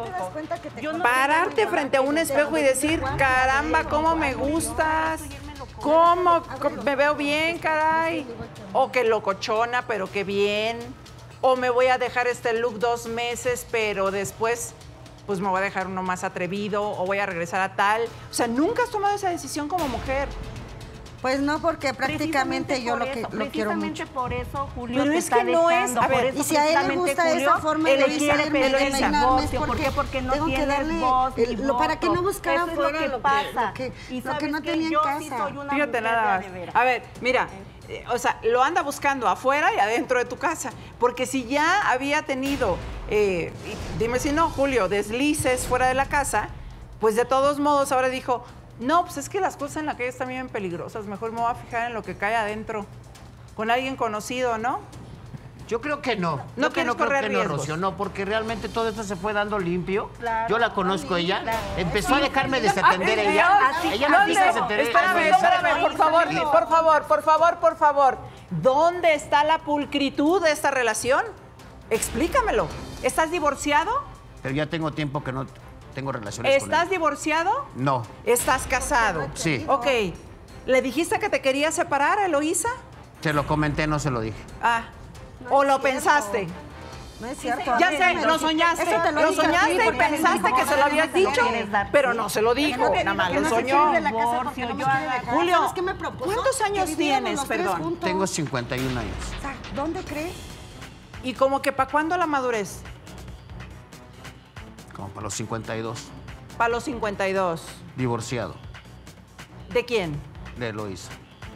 Pararte frente a un espejo y decir, caramba, cómo me gustas. ¿Cómo? ¿Me veo bien, caray? O que locochona, pero qué bien. O me voy a dejar este look dos meses, pero después pues me voy a dejar uno más atrevido o voy a regresar a tal. O sea, ¿nunca has tomado esa decisión como mujer? Pues no, porque prácticamente yo lo, que, eso, lo quiero mucho. Precisamente por eso Julio Pero te es está que no dejando. es... A ver, eso, y si a él le gusta Julio, esa forma él de quiere pedir el divorcio. ¿Por qué? Porque no tengo tienes que darle voz ni el, lo, Para que no buscara eso fuera es lo que lo pasa. Que, y lo que no que tenía en yo casa. Sí soy una Fíjate nada más. A ver, mira... Eh, o sea, lo anda buscando afuera y adentro de tu casa. Porque si ya había tenido, eh, dime si no, Julio, deslices fuera de la casa, pues de todos modos ahora dijo, no, pues es que las cosas en la calle están bien peligrosas, mejor me voy a fijar en lo que cae adentro, con alguien conocido, ¿no? Yo creo que no. No Yo quieres no creo correr que no, riesgos. Rocío, no, porque realmente todo esto se fue dando limpio. Claro. Yo la conozco ella. Claro. Empezó a dejarme desatender Ah, ella. así, Ella no ¿dónde? quiso desatender. Espérame, espérame, por favor, por favor, por favor, por favor. ¿Dónde está la pulcritud de esta relación? Explícamelo. ¿Estás divorciado? Pero ya tengo tiempo que no tengo relaciones con ¿Estás ella. divorciado? No. ¿Estás casado? Sí. Ok. ¿Le dijiste que te querías separar, Eloísa? Se lo comenté, no se lo dije. Ah. No ¿O es lo cierto. pensaste? No es cierto. Ya A ver, sé, dímelo. lo soñaste. Eso te Lo dije a ti, soñaste y porque pensaste no, que se lo no, habías no te lo dicho, quieres dar, pero sí. no se lo dijo, No, que- nada más que lo no se quiere soñó. ir de la casa porque no nos quiere dejar. Julio, ¿Sabes qué me propuso? ¿cuántos años Que viviéramos tienes, los tres perdón? juntos. Tengo cincuenta y un años. O sea, ¿dónde cree? ¿Y como que para cuándo la madurez? Como para los cincuenta y dos. Para los cincuenta y dos. Divorciado. ¿De quién? De Eloísa.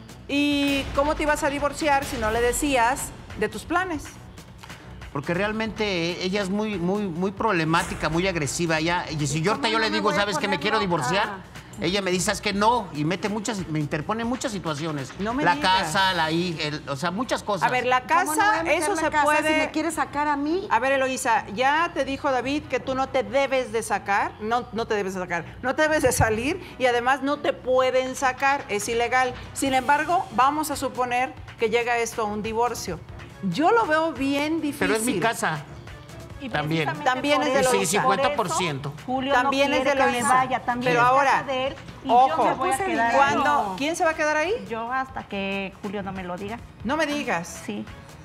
¿Y cómo te ibas a divorciar si no le decías de tus planes? Porque realmente ella es muy, muy, muy problemática, muy agresiva. Ella, y si yo ahorita cómo yo no le me digo, voy a ¿sabes que me poner quiero loca? divorciar? Ella me dice, es que no, y mete muchas, me interpone muchas situaciones. No me la digas. casa, la hija, el- o sea, muchas cosas. A ver, la ¿Cómo no voy casa, a meter eso la se casa puede... Si me quiere sacar a mí. A ver, Eloísa, ya te dijo David que tú no te debes de sacar, no, no te debes de sacar, no te debes de salir y además no te pueden sacar, es ilegal. Sin embargo, vamos a suponer que llega esto a un divorcio. Yo lo veo bien difícil. Pero es mi casa. Y También. precisamente También por es de eso- Eloísa. Sí, cincuenta por por eso, ciento. Julio También no es de quiere que me Eloísa. vaya, también Pero es ahora, casa de él, y ojo, yo me voy a puse quedar ¿Cuándo? ahí. ¿Quién se va a quedar ahí? Yo hasta que Julio no me lo diga. No me digas. Sí.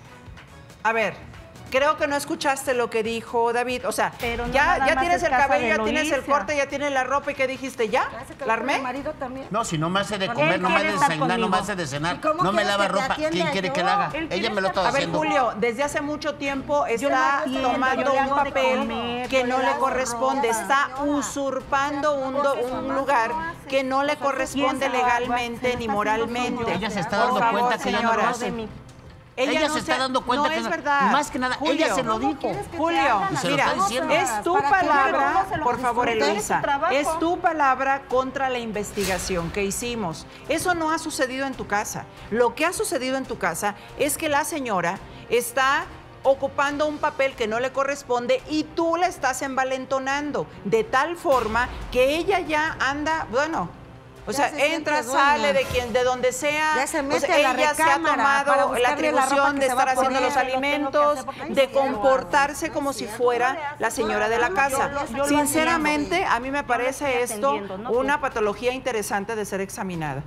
A ver, creo que no escuchaste lo que dijo David. O sea, Pero no ya, nada ya más tienes es el casa cabello, de ya tienes el Eloísa. corte, ya tienes la ropa. ¿Y qué dijiste? ¿Ya? Ya se quedó ¿La con armé? mi marido también. No, si no me hace de Él comer, no me hace quiere de estar desayunar, no me conmigo. hace de cenar, ¿Y cómo no me quieres lava que te ropa. atienda ¿Quién quiere yo? que la haga? Él Ella quiere me lo estar- está A ver, haciendo. Julio, desde hace mucho tiempo Yo está lo entiendo, tomando yo le un hago de papel comer, que yo no le le hago corresponde. ropa, Está señora. usurpando un, do- Porque un eso no lugar lo hace. que no le Nosotros- corresponde ¿Quién se va a- legalmente se ni está haciendo moralmente. como Ella se está Por dando favor, cuenta que ella no lo señora. hace. de mí. Ella no se está dando cuenta no que es no- verdad. más que nada, ella se lo ¿Cómo dijo. quieres que te Julio, hagan Y se lo mira, está diciendo. es tu Para que palabra, luego se lo por favor, disfrute. Eloísa, Es tu trabajo. es tu palabra contra la investigación que hicimos. Eso no ha sucedido en tu casa. Lo que ha sucedido en tu casa es que la señora está ocupando un papel que no le corresponde y tú la estás envalentonando de tal forma que ella ya anda, bueno, o Ya sea, se siente entra, dueña. sale de quien, de donde sea. Ya se O mete sea, a la ella se ha recámara para tomado la buscarle la ropa atribución que de se va estar a haciendo poner. los Lo tengo que alimentos, hacer porque de no quiero. comportarse como si fuera la señora de la casa. Yo- yo lo Sinceramente, a mí me estoy parece esto atendiendo, no una tú. patología interesante de ser examinada.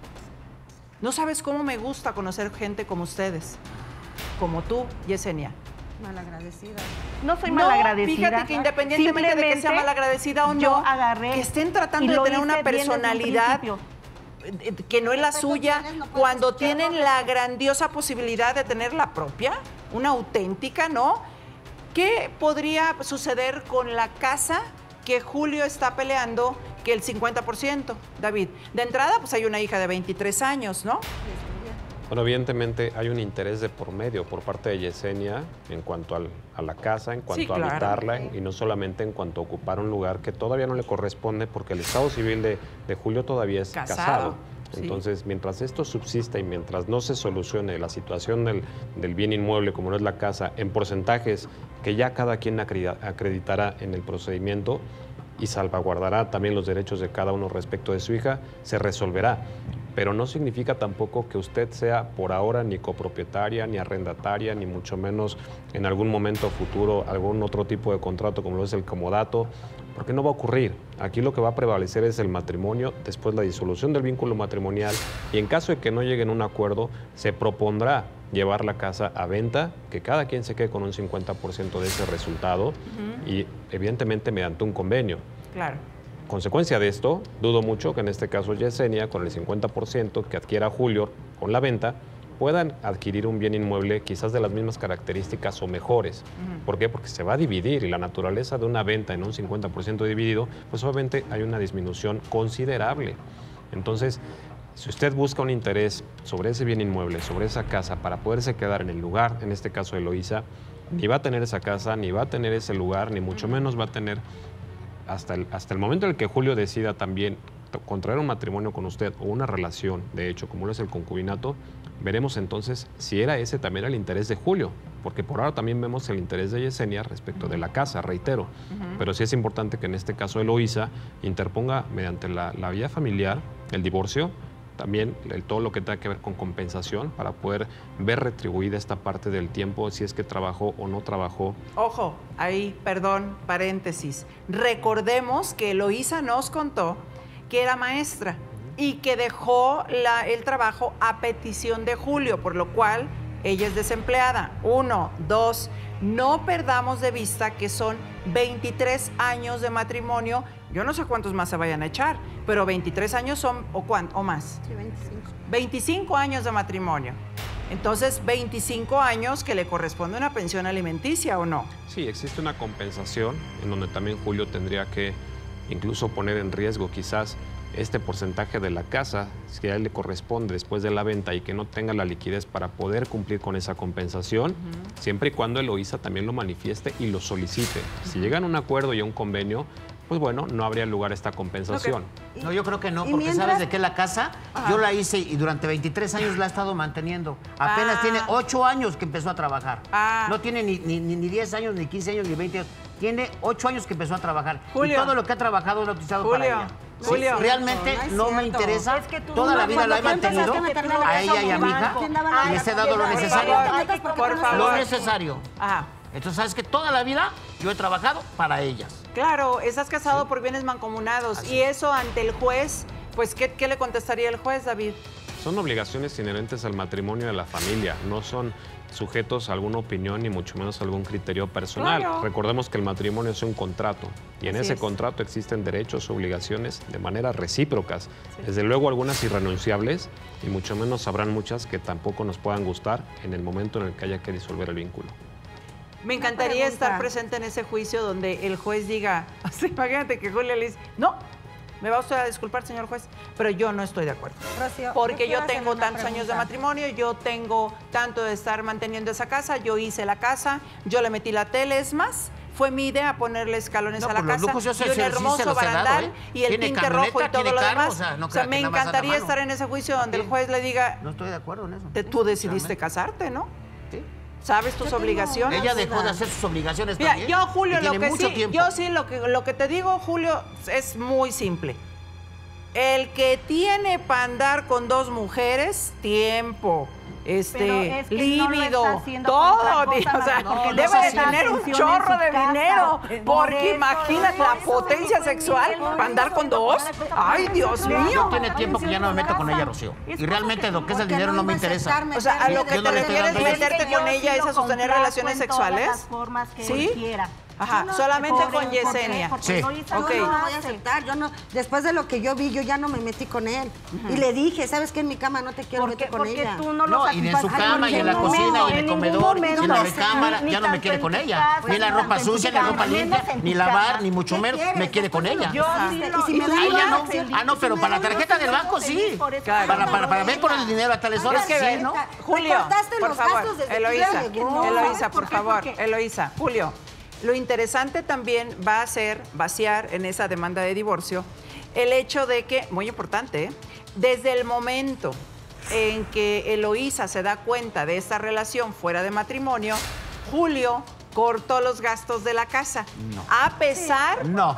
No sabes cómo me gusta conocer gente como ustedes, como tú, Yesenia. Malagradecida. No soy No, malagradecida. fíjate que independientemente de que sea Simplemente malagradecida o no, yo agarré que estén y tratando de lo tener hice una bien desde un personalidad principio. eh, que no es la suya, cuando tienen la grandiosa posibilidad de tener la propia, una auténtica, ¿no? ¿Qué podría suceder con la casa que Julio está peleando que el cincuenta por ciento, David? De entrada, pues hay una hija de veintitrés años, ¿no? Bueno, evidentemente hay un interés de por medio por parte de Yesenia en cuanto al- a la casa, en cuanto Sí, a claro. habitarla y no solamente en cuanto a ocupar un lugar que todavía no le corresponde porque el estado civil de, de Julio todavía es Casado, casado. sí. Entonces, mientras esto subsista y mientras no se solucione la situación del, del bien inmueble como no es la casa en porcentajes que ya cada quien acredi- acreditará en el procedimiento y salvaguardará también los derechos de cada uno respecto de su hija, se resolverá. Pero no significa tampoco que usted sea por ahora ni copropietaria, ni arrendataria, ni mucho menos en algún momento futuro algún otro tipo de contrato como lo es el comodato, porque no va a ocurrir. Aquí lo que va a prevalecer es el matrimonio, después la disolución del vínculo matrimonial y en caso de que no lleguen a un acuerdo, se propondrá llevar la casa a venta, que cada quien se quede con un cincuenta por ciento de ese resultado y evidentemente mediante un convenio. Claro. Consecuencia de esto, dudo mucho que en este caso Yesenia, con el cincuenta por ciento que adquiera Julio con la venta, puedan adquirir un bien inmueble quizás de las mismas características o mejores. ¿Por qué? Porque se va a dividir y la naturaleza de una venta en un cincuenta por ciento dividido, pues obviamente hay una disminución considerable. Entonces, si usted busca un interés sobre ese bien inmueble, sobre esa casa, para poderse quedar en el lugar, en este caso Eloísa, ni va a tener esa casa, ni va a tener ese lugar, ni mucho menos va a tener, hasta el, hasta el momento en el que Julio decida también contraer un matrimonio con usted o una relación, de hecho, como lo es el concubinato, veremos entonces si era ese también el interés de Julio. porque por ahora también vemos el interés de Yesenia respecto de la casa, reitero. Uh-huh. Pero sí es importante que en este caso Eloísa interponga mediante la, la vía familiar el divorcio, también el, todo lo que tenga que ver con compensación para poder ver retribuida esta parte del tiempo, si es que trabajó o no trabajó. Ojo, ahí, perdón, paréntesis. Recordemos que Eloísa nos contó que era maestra y que dejó la, el trabajo a petición de Julio, por lo cual ella es desempleada. Uno, dos, no perdamos de vista que son veintitrés años de matrimonio. Yo no sé cuántos más se vayan a echar, pero veintitrés años son, ¿o cuánto? ¿O más? Sí, veinticinco. veinticinco años de matrimonio. Entonces, veinticinco años que le corresponde una pensión alimenticia, ¿o no? Sí, existe una compensación en donde también Julio tendría que incluso poner en riesgo quizás este porcentaje de la casa, si a él le corresponde después de la venta y que no tenga la liquidez para poder cumplir con esa compensación, uh-huh. siempre y cuando Eloísa también lo manifieste y lo solicite. Uh-huh. Si llegan a un acuerdo y a un convenio, pues bueno, no habría lugar a esta compensación. Okay. No, yo creo que no, porque mientras... ¿sabes de qué la casa? Ajá. Yo la hice y durante veintitrés años la he estado manteniendo. Apenas ah. tiene ocho años que empezó a trabajar. Ah. No tiene ni, ni, ni diez años, ni quince años, ni veinte años. Tiene ocho años que empezó a trabajar. Julio. Y todo lo que ha trabajado lo ha utilizado Julio. para ella. Sí, Julio. Realmente no, es no me interesa. Es que toda la vida la he mantenido a, a ella y a mi hija. Y les he dado lo necesario. Por favor. Lo necesario. Ajá. Entonces, ¿sabes que toda la vida yo he trabajado para ellas? Claro, estás casado sí. por bienes mancomunados. Así. Y eso ante el juez, pues, ¿qué, ¿qué le contestaría el juez, David? Son obligaciones inherentes al matrimonio de la familia. No son sujetos a alguna opinión ni mucho menos a algún criterio personal. Claro. Recordemos que el matrimonio es un contrato y en Así ese es. contrato existen derechos o obligaciones de manera recíprocas. Sí. Desde luego algunas irrenunciables y mucho menos habrán muchas que tampoco nos puedan gustar en el momento en el que haya que disolver el vínculo. Me encantaría estar presente en ese juicio donde el juez diga, imagínate que Julia le dice, no, me va usted a disculpar, señor juez, pero yo no estoy de acuerdo. Rocío, porque yo tengo tantos años de matrimonio, yo tengo tanto de estar manteniendo esa casa, yo hice la casa, yo le metí la tele, es más, fue mi idea ponerle escalones no, a la casa, y un hermoso barandal, dado, ¿eh? y el tinte rojo y todo lo carro, demás. O sea, no o sea me encantaría estar en ese juicio donde sí. el juez le diga, no estoy de acuerdo en eso. Te, tú decidiste realmente. casarte, ¿no? Sí. ¿Sabes tus obligaciones? Ella dejó de hacer sus obligaciones Mira, también. yo, Julio, lo que sí, tiempo. yo sí, lo que, lo que te digo, Julio, es muy simple. El que tiene para andar con dos mujeres, tiempo, este, es que líbido, no todo, cosa, o sea, no, debe no de tener un chorro de casa, dinero, porque imagínate la potencia sexual para andar con dos. Ay, Dios mío. Yo tiene tiempo que ya no me meto con ella, Rocío. Y realmente lo que es el dinero no me interesa. O sea, a lo que te refieres meterte con ella es a sostener relaciones sexuales. ¿Sí? Ajá, no, solamente con, con Yesenia. Porque, porque sí. Okay. Yo no voy a aceptar, yo no, después de lo que yo vi, yo ya no me metí con él. Uh-huh. Y le dije, ¿sabes qué? En mi cama no te quiero porque, meter con porque ella. Tú no, lo no y en su cama, y en la cocina, y en el comedor, y en la recámara, ya no me quiere con ella. Ni la ropa sucia, ni la ropa limpia, ni lavar, ni mucho menos, me quiere con ella. Yo sí lo, y si me da ella no. Ah, no, pero para la tarjeta del banco sí. Para ver por el dinero a tales horas, sí, ¿no? Julio, por favor, Eloísa, Eloísa, por favor, Eloísa, Julio. Lo interesante también va a ser vaciar en esa demanda de divorcio el hecho de que, muy importante, ¿eh? desde el momento en que Eloísa se da cuenta de esta relación fuera de matrimonio, Julio cortó los gastos de la casa. No. A pesar... No.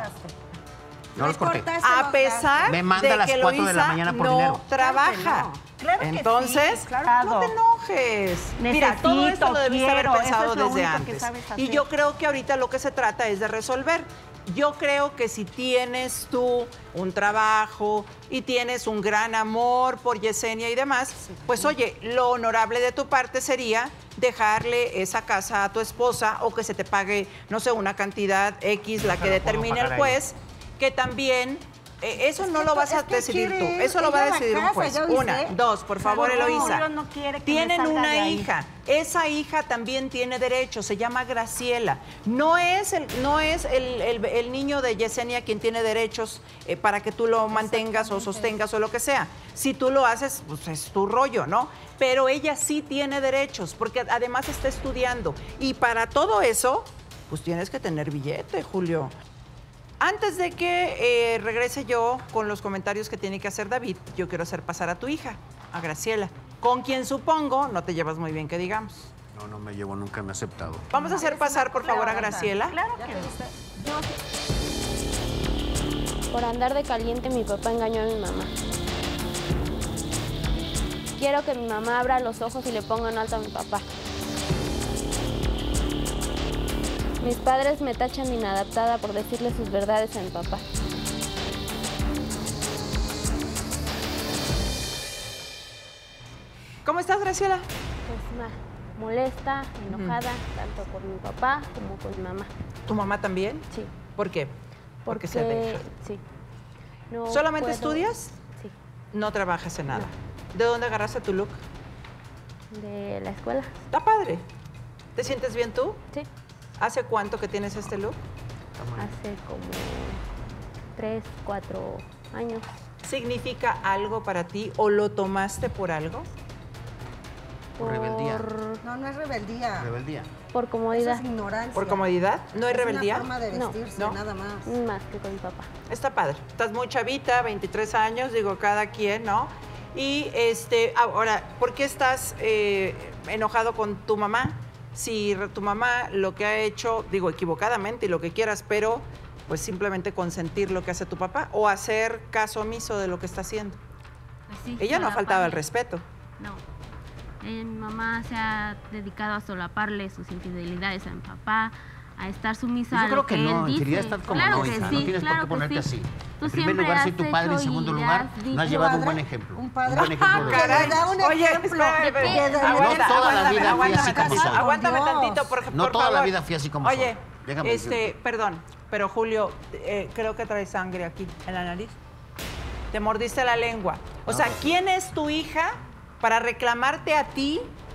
No los corté. A pesar Me manda de a las que cuatro de la mañana por no dinero. trabaja. Claro que Entonces, sí, claro. no te enojes. Necesito, Mira, todo esto lo debiste quiero, haber pensado eso es lo desde único que antes. sabes hacer. Y yo creo que ahorita lo que se trata es de resolver. Yo creo que si tienes tú un trabajo y tienes un gran amor por Yesenia y demás, pues oye, lo honorable de tu parte sería dejarle esa casa a tu esposa o que se te pague, no sé, una cantidad X, la que determine el juez, que también... Eh, eso es no lo vas a decidir tú, eso lo va a decidir un juez. Una, dos, por favor, Eloísa. No Tienen una hija, esa hija también tiene derechos, se llama Graciela. No es el, no es el, el, el niño de Yesenia quien tiene derechos eh, para que tú lo mantengas o sostengas o lo que sea. Si tú lo haces, pues es tu rollo, ¿no? Pero ella sí tiene derechos, porque además está estudiando. Y para todo eso, pues tienes que tener billete, Julio. Antes de que eh, regrese yo con los comentarios que tiene que hacer David, yo quiero hacer pasar a tu hija, a Graciela, con quien supongo no te llevas muy bien, que digamos. No, no me llevo, nunca me ha aceptado. Vamos a hacer pasar, por favor, a Graciela. Claro que Por andar de caliente, mi papá engañó a mi mamá. Quiero que mi mamá abra los ojos y le ponga en alto a mi papá. Mis padres me tachan de inadaptada por decirle sus verdades a mi papá. ¿Cómo estás, Graciela? Pues mal, molesta, enojada, uh-huh. tanto por mi papá como por mi mamá. ¿Tu mamá también? Sí. ¿Por qué? Porque, Porque se deja. Sí. No ¿Solamente puedo... estudias? Sí. No trabajas en nada. No. ¿De dónde agarraste tu look? De la escuela. Está padre. ¿Te sientes bien tú? Sí. ¿Hace cuánto que tienes este look? Hace como tres, cuatro años. ¿Significa algo para ti o lo tomaste por algo? Por rebeldía. No, no es rebeldía. Rebeldía. Por comodidad. Eso es ignorancia. ¿Por comodidad? ¿No es, es rebeldía? Una forma de vestirse, no. nada más. Más que con mi papá. Está padre. Estás muy chavita, veintitrés años, digo, cada quien, ¿no? Y este, ahora, ¿por qué estás eh, enojado con tu mamá? Si tu mamá lo que ha hecho, digo, equivocadamente y lo que quieras, pero pues simplemente consentir lo que hace tu papá o hacer caso omiso de lo que está haciendo. Pues sí, Ella no ha faltado al respeto. No. Eh, mi mamá se ha dedicado a solaparle sus infidelidades a mi papá, a estar sumisa Yo a creo lo que, que, no, él dice. quería estar como claro no, que hija, sí, no tienes claro por qué ponerte que sí. así. Tú En primer siempre lugar, has soy tu padre, en hecho segundo y le lugar, has no has dicho- llevado un padre? buen ejemplo. Un padre. buen ejemplo de Caray. Da un Oye, ejemplo. espérame, espérame. Que de- Aguanta, No toda la aguántame, vida fui aguántame así como tantito, soy. aguántame Dios. tantito, por, No por toda la favor. vida fui así como Oye, soy. Déjame este, decirte. perdón, pero Julio, eh, creo que traes sangre aquí, en la nariz. Te mordiste la lengua. O No, sea, pues- ¿quién es tu hija para reclamarte a ti?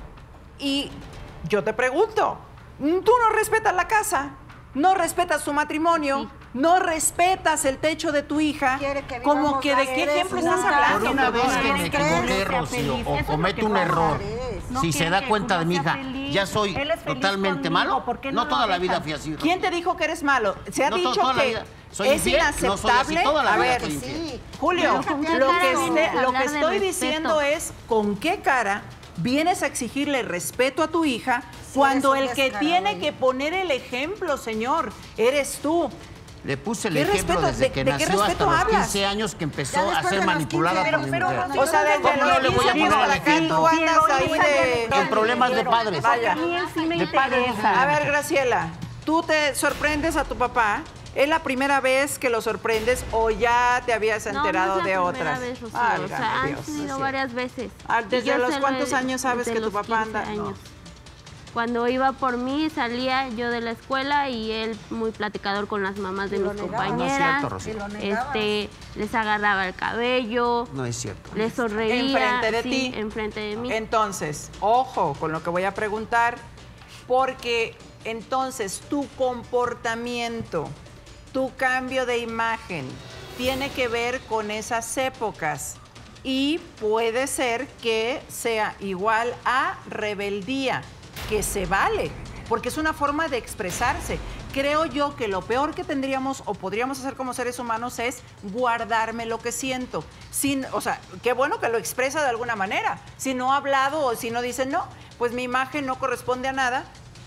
Y yo te pregunto, tú no respetas la casa, no respetas tu matrimonio, Sí. no respetas el techo de tu hija. Quiere que Como vivamos que la de qué eres ejemplo estás una. hablando. Por una vez que me ¿Crees? equivoqué, Sea Rocío, feliz. o Eso es cometo lo un que error, no si se quiere da que cuenta de Julio mi sea hija, feliz. ya soy Él es feliz totalmente conmigo, malo. ¿por qué No no toda lo la vida dejas? fui así. ¿Quién te dijo que eres malo? Se ha No, to- dicho toda la que vida. Soy es infiel, no soy así, inaceptable. toda la A vida ver, soy infiel. Sí. Julio, Pero ¿con qué lo cara que, vienes esté- a lo que hablar de estoy respeto? diciendo es con qué cara vienes a exigirle respeto a tu hija cuando eres el un que descarado, tiene ¿eh? que poner el ejemplo, señor, eres tú. Le puse el ¿Qué ejemplo respeto? desde ¿De- que de qué nació hasta respeto los hablas? quince años que empezó Ya a después ser de los manipulada quince, por mi pero- mujer. pero- O sea, desde ¿Cómo no los le voy a quince años poner para el acá ejemplo? tú andas ahí de... En problemas de padres. Vaya. A mí él sí me De padres. interesa. A ver, Graciela, tú te sorprendes a tu papá. ¿Es la primera vez que lo sorprendes o ya te habías enterado no, no es de la otras? primera vez, Rocío. Válgame o sea, han Dios. sido varias veces. Ah, Y ¿desde yo los se lo cuántos he- años sabes desde que tu los papá quince anda? años. Cuando iba por mí, salía yo de la escuela y él muy platicador con las mamás de Y lo mis negaba. No es compañeras. cierto, Rocío. Y lo negabas. este, les agarraba el cabello, No es cierto. les sonreía. Enfrente de sí, ti. enfrente de mí. Entonces, ojo con lo que voy a preguntar, porque entonces tu comportamiento, tu cambio de imagen, tiene que ver con esas épocas y puede ser que sea igual a rebeldía, que se vale, porque es una forma de expresarse. Creo yo que lo peor que tendríamos o podríamos hacer como seres humanos es guardarme lo que siento. Sin, o sea, qué bueno que lo expresa de alguna manera. Si no ha hablado o si no dice no, pues mi imagen no corresponde a nada,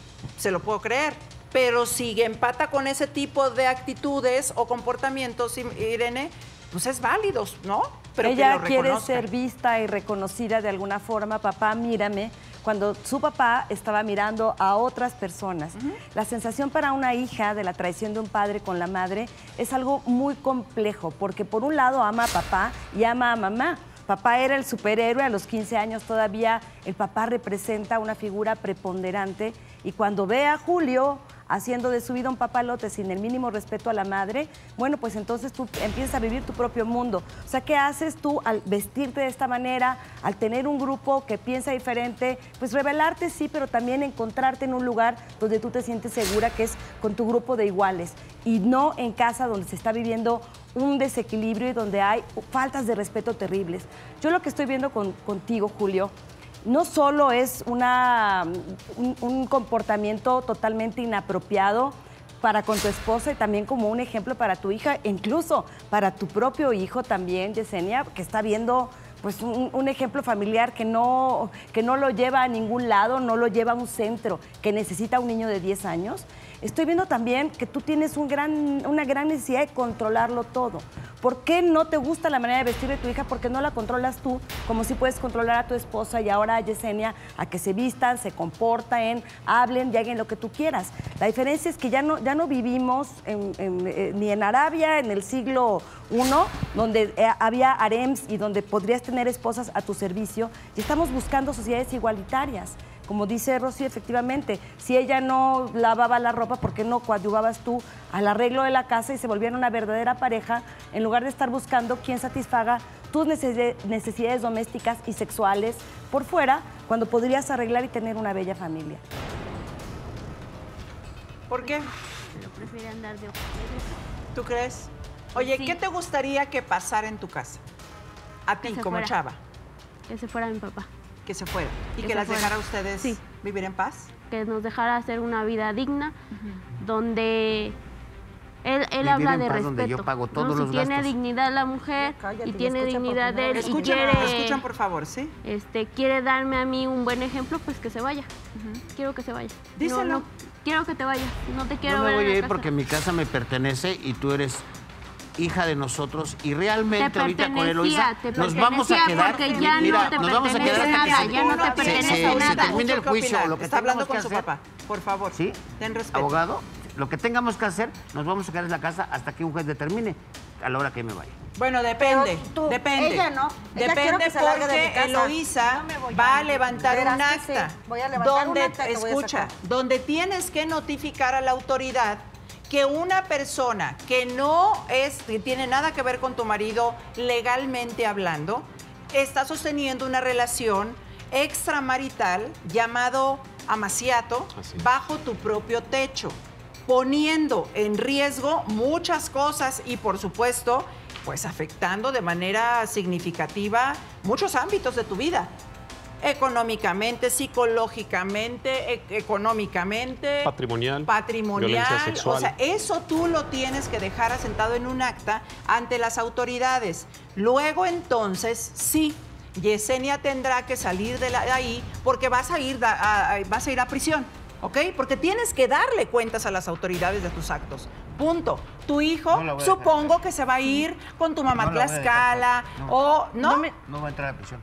se lo puedo creer. Pero si empata con ese tipo de actitudes o comportamientos, Irene, pues es válido, ¿no? Pero que ella lo quiere reconozca. ser vista y reconocida de alguna forma. Papá, mírame. Cuando su papá estaba mirando a otras personas. Uh-huh. La sensación para una hija de la traición de un padre con la madre es algo muy complejo, porque por un lado ama a papá y ama a mamá. Papá era el superhéroe, a los quince años todavía el papá representa una figura preponderante, y cuando ve a Julio haciendo de su vida un papalote sin el mínimo respeto a la madre, bueno, pues entonces tú empiezas a vivir tu propio mundo. O sea, ¿qué haces tú al vestirte de esta manera, al tener un grupo que piensa diferente? Pues rebelarte sí, pero también encontrarte en un lugar donde tú te sientes segura, que es con tu grupo de iguales, y no en casa donde se está viviendo un desequilibrio y donde hay faltas de respeto terribles. Yo lo que estoy viendo con, contigo, Julio, no solo es una, un, un comportamiento totalmente inapropiado para con tu esposa, y también como un ejemplo para tu hija, incluso para tu propio hijo también, Yesenia, que está viendo pues un, un ejemplo familiar que no, que no lo lleva a ningún lado, no lo lleva a un centro que necesita un niño de diez años. Estoy viendo también que tú tienes un gran, una gran necesidad de controlarlo todo. ¿Por qué no te gusta la manera de vestir de tu hija? Porque no la controlas tú, como si puedes controlar a tu esposa y ahora a Yesenia a que se vistan, se comporten, hablen y hagan lo que tú quieras. La diferencia es que ya no, ya no vivimos en, en, eh, ni en Arabia en el siglo primero, donde eh, había harems y donde podrías tener esposas a tu servicio, y estamos buscando sociedades igualitarias. Como dice Rocío, efectivamente, si ella no lavaba la ropa, ¿por qué no coadyuvabas tú al arreglo de la casa y se volvieron una verdadera pareja en lugar de estar buscando quién satisfaga tus necesidades domésticas y sexuales por fuera, cuando podrías arreglar y tener una bella familia? ¿Por qué? Pero prefiere andar de ojos. ¿Tú crees? Oye, Sí. ¿qué te gustaría que pasara en tu casa? A ti, Que se como fuera. chava, Que se fuera mi papá. que se fuera. Y Que que se las fuera. dejara a ustedes Sí. vivir en paz. Que nos dejara hacer una vida digna, donde él, él Vivir habla en de paz respeto. donde yo pago todos ¿no? Si los tiene gastos. dignidad la mujer Ya cállate, y ya tiene escucha por dignidad primera él vez. y Escuchen, quiere, escuchen, por favor, ¿sí? este, quiere darme a mí un buen ejemplo, pues que se vaya. Quiero que se vaya. Díselo. No, no, quiero que te vayas. No te quiero No me ver voy en a la ir casa. porque mi casa me pertenece y tú eres hija de nosotros y realmente Te ahora con pertenecía, Eloisa te nos vamos a pertenecía quedar. porque ya no mira, te nos vamos a pertenece quedar hasta que nada, se- ya no te se- pertenece se- se nada. termine el ¿Qué juicio opinas? o lo que Está hablando tengamos con que su hacer. papá. Por favor, ¿Sí? ten respeto. Abogado, lo que tengamos que hacer, nos vamos a quedar en la casa hasta que un juez determine a la hora que me vaya. Bueno, depende, Pero tú, depende. ella no. Ella quiero Depende que se largue de mi porque casa. Eloisa No me voy va a a ir. levantar Verás un que acta. sí. Voy a levantar un donde, acta que voy a escucha, sacar. donde tienes que notificar a la autoridad que una persona que no es, que tiene nada que ver con tu marido legalmente hablando, está sosteniendo una relación extramarital llamado amaciato Así es. bajo tu propio techo, poniendo en riesgo muchas cosas y, por supuesto, pues afectando de manera significativa muchos ámbitos de tu vida. Económicamente, psicológicamente, e- económicamente, Patrimonial, patrimonial. violencia sexual. O sea, eso tú lo tienes que dejar asentado en un acta ante las autoridades. Luego, entonces, sí, Yesenia tendrá que salir de, la- de ahí porque vas a ir da- a, a- vas a ir a prisión, ¿ok? Porque tienes que darle cuentas a las autoridades de tus actos. Punto. Tu hijo, No la voy a dejar. supongo que se va a ir con tu mamá No la voy a Tlaxcala dejar. No. o no. No me- No va a entrar a prisión.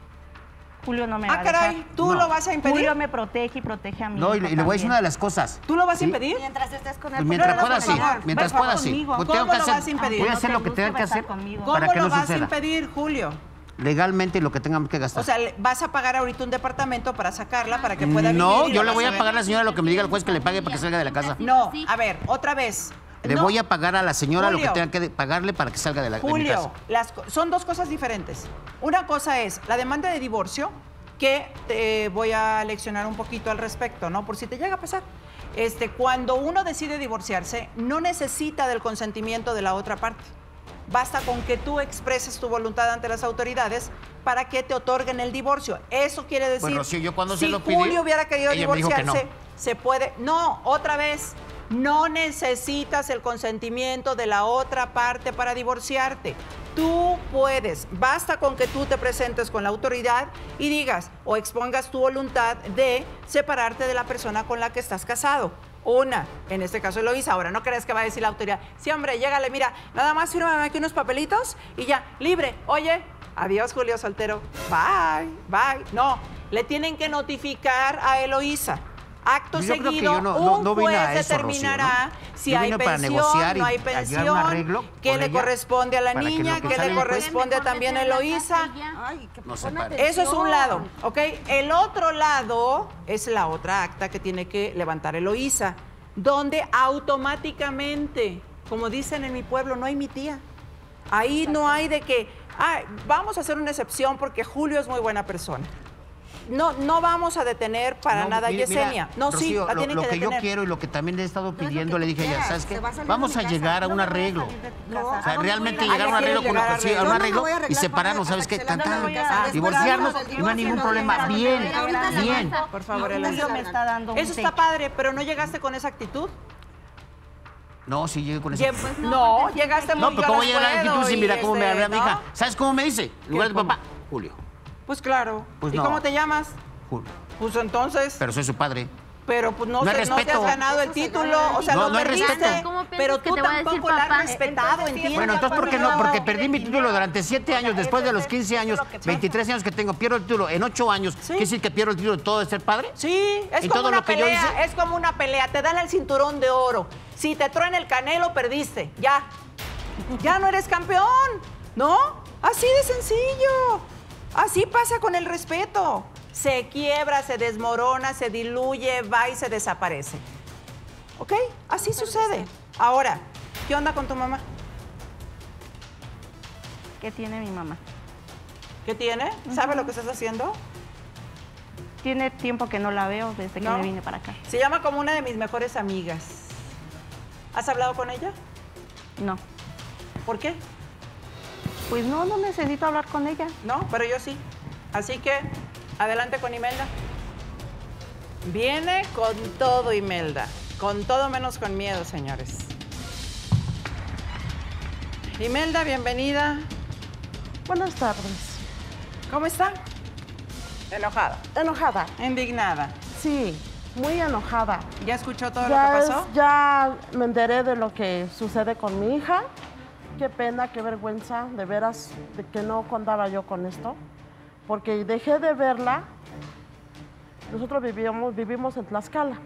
Julio no me Ah, va a caray, dejar. ¿tú No. lo vas a impedir? Julio me protege y protege a mí. No, y, le- y le voy a decir una de las cosas. ¿Tú lo vas a ¿Sí? impedir? Mientras estés con él. Pues mientras no, no, pueda, por sí. favor, Mientras por pueda, favor, sí. conmigo. Pues ¿Cómo tengo que lo hacer- vas a impedir? Voy a No hacer te lo que gusta tenga que estar hacer conmigo. ¿Cómo para que lo no vas a suceda. impedir, Julio? Legalmente lo que tengamos que gastar. O sea, le- vas a pagar ahorita un departamento para sacarla, para que pueda vivir. no, y yo lo le voy vas a ver. pagar a la señora lo que me diga el juez que le pague para que salga de la casa. No, Sí. a ver, otra vez. Le No, voy a pagar a la señora lo Julio. que tenga que de- pagarle para que salga de, la, de mi Julio, casa. las co- son dos cosas diferentes. Una cosa es la demanda de divorcio, que te voy a leccionar un poquito al respecto, ¿no? Por si te llega a pasar. Este, cuando uno decide divorciarse, no necesita del consentimiento de la otra parte. Basta con que tú expreses tu voluntad ante las autoridades para que te otorguen el divorcio. Eso quiere decir, Pues, Rocío, yo cuando si se lo pedí, Julio hubiera querido ella me dijo que divorciarse, no. se puede. No, otra vez. No necesitas el consentimiento de la otra parte para divorciarte. Tú puedes, basta con que tú te presentes con la autoridad y digas o expongas tu voluntad de separarte de la persona con la que estás casado. Una, en este caso Eloisa. Ahora, no crees que va a decir la autoridad, sí, hombre, llégale, mira, nada más fírmame aquí unos papelitos y ya, libre. Oye, adiós, Julio Soltero. Bye, bye. No, le tienen que notificar a Eloisa. Acto Yo creo que seguido, yo no- no- un no vine juez a eso, determinará Rocío, ¿no? si Yo hay vine para pensión, negociar y no hay a llegar a un pensión, arreglo qué con le ella corresponde a la para que niña, lo que qué le salga, pues, corresponde también a Eloisa. Ay, que No se pon pare. Eso es un atención. lado, ¿ok? El otro lado es la otra acta que tiene que levantar Eloisa, donde automáticamente, como dicen en mi pueblo, no hay mi tía. Ahí no hay de que, ah, vamos a hacer una excepción porque Julio es muy buena persona. No, no vamos a detener para No, nada a mira, Yesenia. No, sí, Rocío, la lo, tienen lo que que yo detener. quiero y lo que también le he estado No es lo pidiendo, que le tú dije ya, quieras, ¿sabes qué? se va a salir Vamos de a mi llegar casa. a un No me voy a arreglo. salir de tu No, casa. O sea, ¿A dónde realmente voy a ir? llegar a un Ah, arreglo ¿quieres con llegar a sí, a un arreglo? arreglo Yo no me voy a y arreglar separarnos, con ¿sabes ella qué? hasta que Tan, se largue tan, de mi casa. divorciarnos Después y no hay ningún del problema. divorcio, Bien, pero ahorita se bien. larga. Por favor, Ahorita Eloisa. se me larga. está dando un Eso está techo. padre, pero no llegaste con esa actitud. No, sí llegué con eso. Lle- Pues no, no, porque llegaste muy No, pero ¿cómo yo llegar las a la actitud puedo si y, mira cómo me este, habla mi ¿no? hija? ¿Sabes cómo me dice? En lugar de ¿Cómo? papá, Julio. Pues claro. Pues ¿Y no. cómo te llamas? Julio. Pues entonces. Pero soy su padre. Pero pues no, No hay sé, no te respeto. has ganado el título, o sea, No, lo no hay perdiste, respeto. ¿Cómo piensas pero que tú te voy a decir tampoco la has papá? respetado, ¿entiendes? Bueno, entonces, ¿por qué no? Porque perdí mi título durante siete años, después de los quince años, veintitrés años que tengo, pierdo el título en ocho años. ¿Quiere decir que pierdo el título de todo de ser padre? Sí, es ¿Y como todo una lo que yo pelea, hice? es como una pelea, te dan el cinturón de oro. Si te truena el canelo, perdiste, ya. Ya no eres campeón, ¿no? Así de sencillo. Así pasa con el respeto. Se quiebra, se desmorona, se diluye, va y se desaparece. ¿Ok? Así sucede. Ahora, ¿qué onda con tu mamá? ¿Qué tiene mi mamá? ¿Qué tiene? ¿Sabe lo que estás haciendo? Tiene tiempo que no la veo desde que ¿No? me vine para acá. Se llama como una de mis mejores amigas. ¿Has hablado con ella? No. ¿Por qué? Pues no, no necesito hablar con ella. No, pero yo sí. Así que, adelante con Imelda. Viene con todo, Imelda. Con todo menos con miedo, señores. Imelda, bienvenida. Buenas tardes. ¿Cómo está? Enojada. Enojada. Indignada. Sí, muy enojada. ¿Ya escuchó todo Ya, lo que es- pasó? ya me enteré de lo que sucede con mi hija. Qué pena, qué vergüenza, de veras, de que no contaba yo con esto. Porque dejé de verla. Nosotros vivíamos, vivimos en Tlaxcala.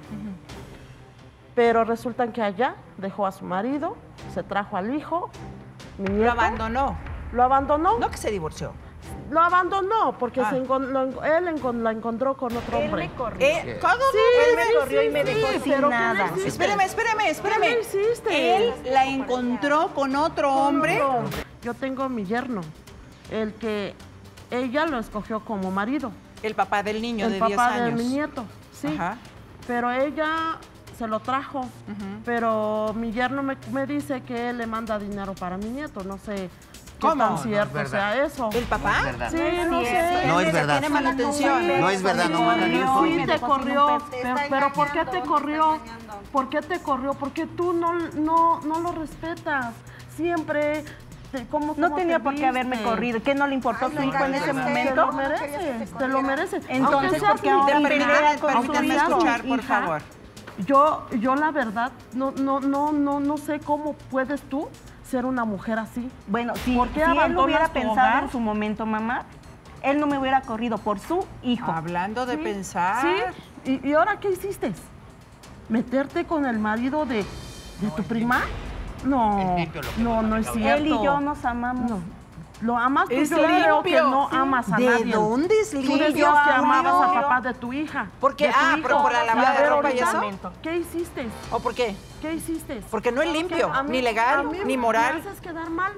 Pero resulta que allá dejó a su marido, se trajo al hijo, mi nieto. Lo abandonó. Lo abandonó. No que se divorció. Lo abandonó porque Ah. se encon- lo- él encon- la encontró con otro hombre. Eh, ¿Cómo? Sí, Él me sí, corrió y sí, me sí, dejó sin pero ¿qué le nada. hiciste? Espérame, espérame, espérame. ¿Qué le hiciste? Él la encontró con otro hombre. No, yo tengo mi yerno, el que ella lo escogió como marido. El papá del niño el de diez papá años. de mi nieto, sí. Ajá. Pero ella se lo trajo. Pero mi yerno me, me dice que él le manda dinero para mi nieto. No sé qué ¿Cómo? tan No, no cierto es sea verdad. eso. ¿El papá? No es verdad. Sí, No no es sé. cierto. No es verdad. Tiene manutención. No es verdad, no manda ni un Sí, folio. te corrió, pero, pero ¿por qué te corrió? ¿Por qué te corrió? Porque tú no, no, no lo respetas. Siempre, te- ¿cómo, No cómo tenía te por qué haberme viste? corrido. ¿Qué no le importó su hijo en ese Te momento? lo mereces, te lo mereces. Entonces, Aunque seas ¿por qué ahora mi- Permítame, pelea con su permítame hija? escuchar, por hija, favor. Yo, yo la verdad, no, no, no, no, no sé cómo puedes tú ser una mujer así. Bueno, si, ¿Por qué si él abandonas hubiera tu pensado hogar? en su momento, mamá, él no me hubiera corrido por su hijo. Hablando de Sí, pensar. Sí, ¿Y, y ahora qué hiciste? ¿Meterte con el marido de, de tu prima? No, Es limpio lo que no, no es acaba de cierto. Él y yo nos amamos. No. Lo amas tú, Es yo creo que limpio. no amas a ¿De nadie. dónde es Tú limpio, decías que amabas Julio? al papá de tu hija. Porque- de tu ah, hijo. pero por la Y lavada a de ver, ropa y ahorita, eso. ¿Qué hiciste? ¿O por qué? ¿Qué hiciste? Porque no es limpio, A mí- ni a legal, mí ni moral. Me haces quedar mal.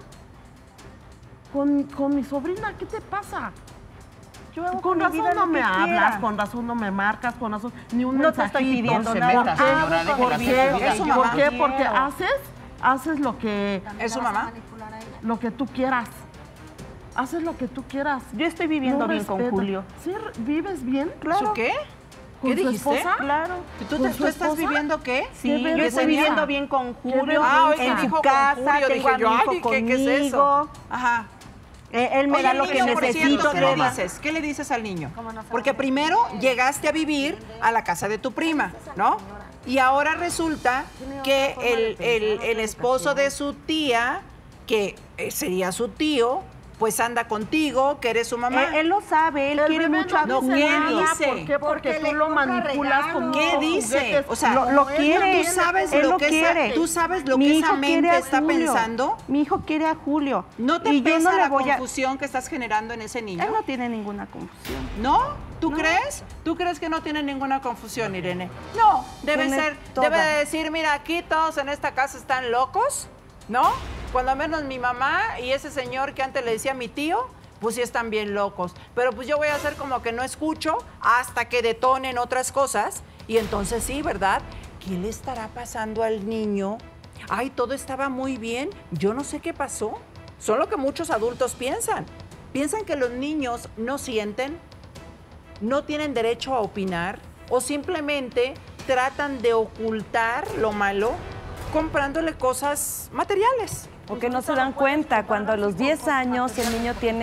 Con, con mi sobrina, ¿qué te pasa? Yo hago Con mi razón vida no lo me que hablas, quiera. con razón no me marcas, con razón ni un No te estoy mensajito. pidiendo No se nada. meta, señora, ¿Por déjela qué? hacer su vida. ¿Es su ¿Por mamá? qué? Porque Quiero. haces, haces lo que, ¿Es su mamá? lo que tú quieras. Haces lo que tú quieras. Yo estoy viviendo No bien con respetas. Julio. ¿Sí vives bien? ¿Su qué? ¿Con ¿Qué su dijiste? esposa? Claro. ¿Tú, ¿Con te, su tú estás esposa? viviendo qué? Sí, Qué yo estoy vergüenza. viviendo bien con Julio, Ah, hoy en que su dijo con casa, Julio, tengo dije a mi yo, hijo ay, ¿qué, qué es eso? conmigo. Ajá. Eh, él me Oye, da el lo que niño, por cierto, necesito. ¿qué le le da- dices? ¿Qué le dices al niño? Porque primero llegaste a vivir a la casa de tu prima, ¿no? Y ahora resulta que el, el- el esposo de su tía, que eh, sería su tío, pues anda contigo, que eres su mamá. Él, él lo sabe, él El quiere bebé mucho a no No, dice ¿qué Julio. nada. dice? ¿Por qué? Porque tú lo manipulas como ¿Qué dice? juguetes. O sea, Lo- lo él- quiere. tú sabes Él lo lo que quiere. esa, tú sabes lo Mi que hijo esa quiere mente a está Julio. pensando. Mi hijo quiere a Julio. ¿No te y yo pesa no le la voy a... confusión que estás generando en ese niño? Él no tiene ninguna confusión. ¿No? ¿Tú crees? ¿Tú crees que no tiene ninguna confusión, Irene? No, debe Tiene ser, toda. debe de decir, mira, aquí todos en esta casa están locos, ¿no? Cuando menos mi mamá y ese señor que antes le decía mi tío, pues sí están bien locos. Pero pues yo voy a hacer como que no escucho hasta que detonen otras cosas. Y entonces sí, ¿verdad? ¿Qué le estará pasando al niño? Ay, todo estaba muy bien. Yo no sé qué pasó. Son lo que muchos adultos piensan. Piensan que los niños no sienten, no tienen derecho a opinar o simplemente tratan de ocultar lo malo comprándole cosas materiales. Porque no se dan cuenta cuando a los diez años el niño tiene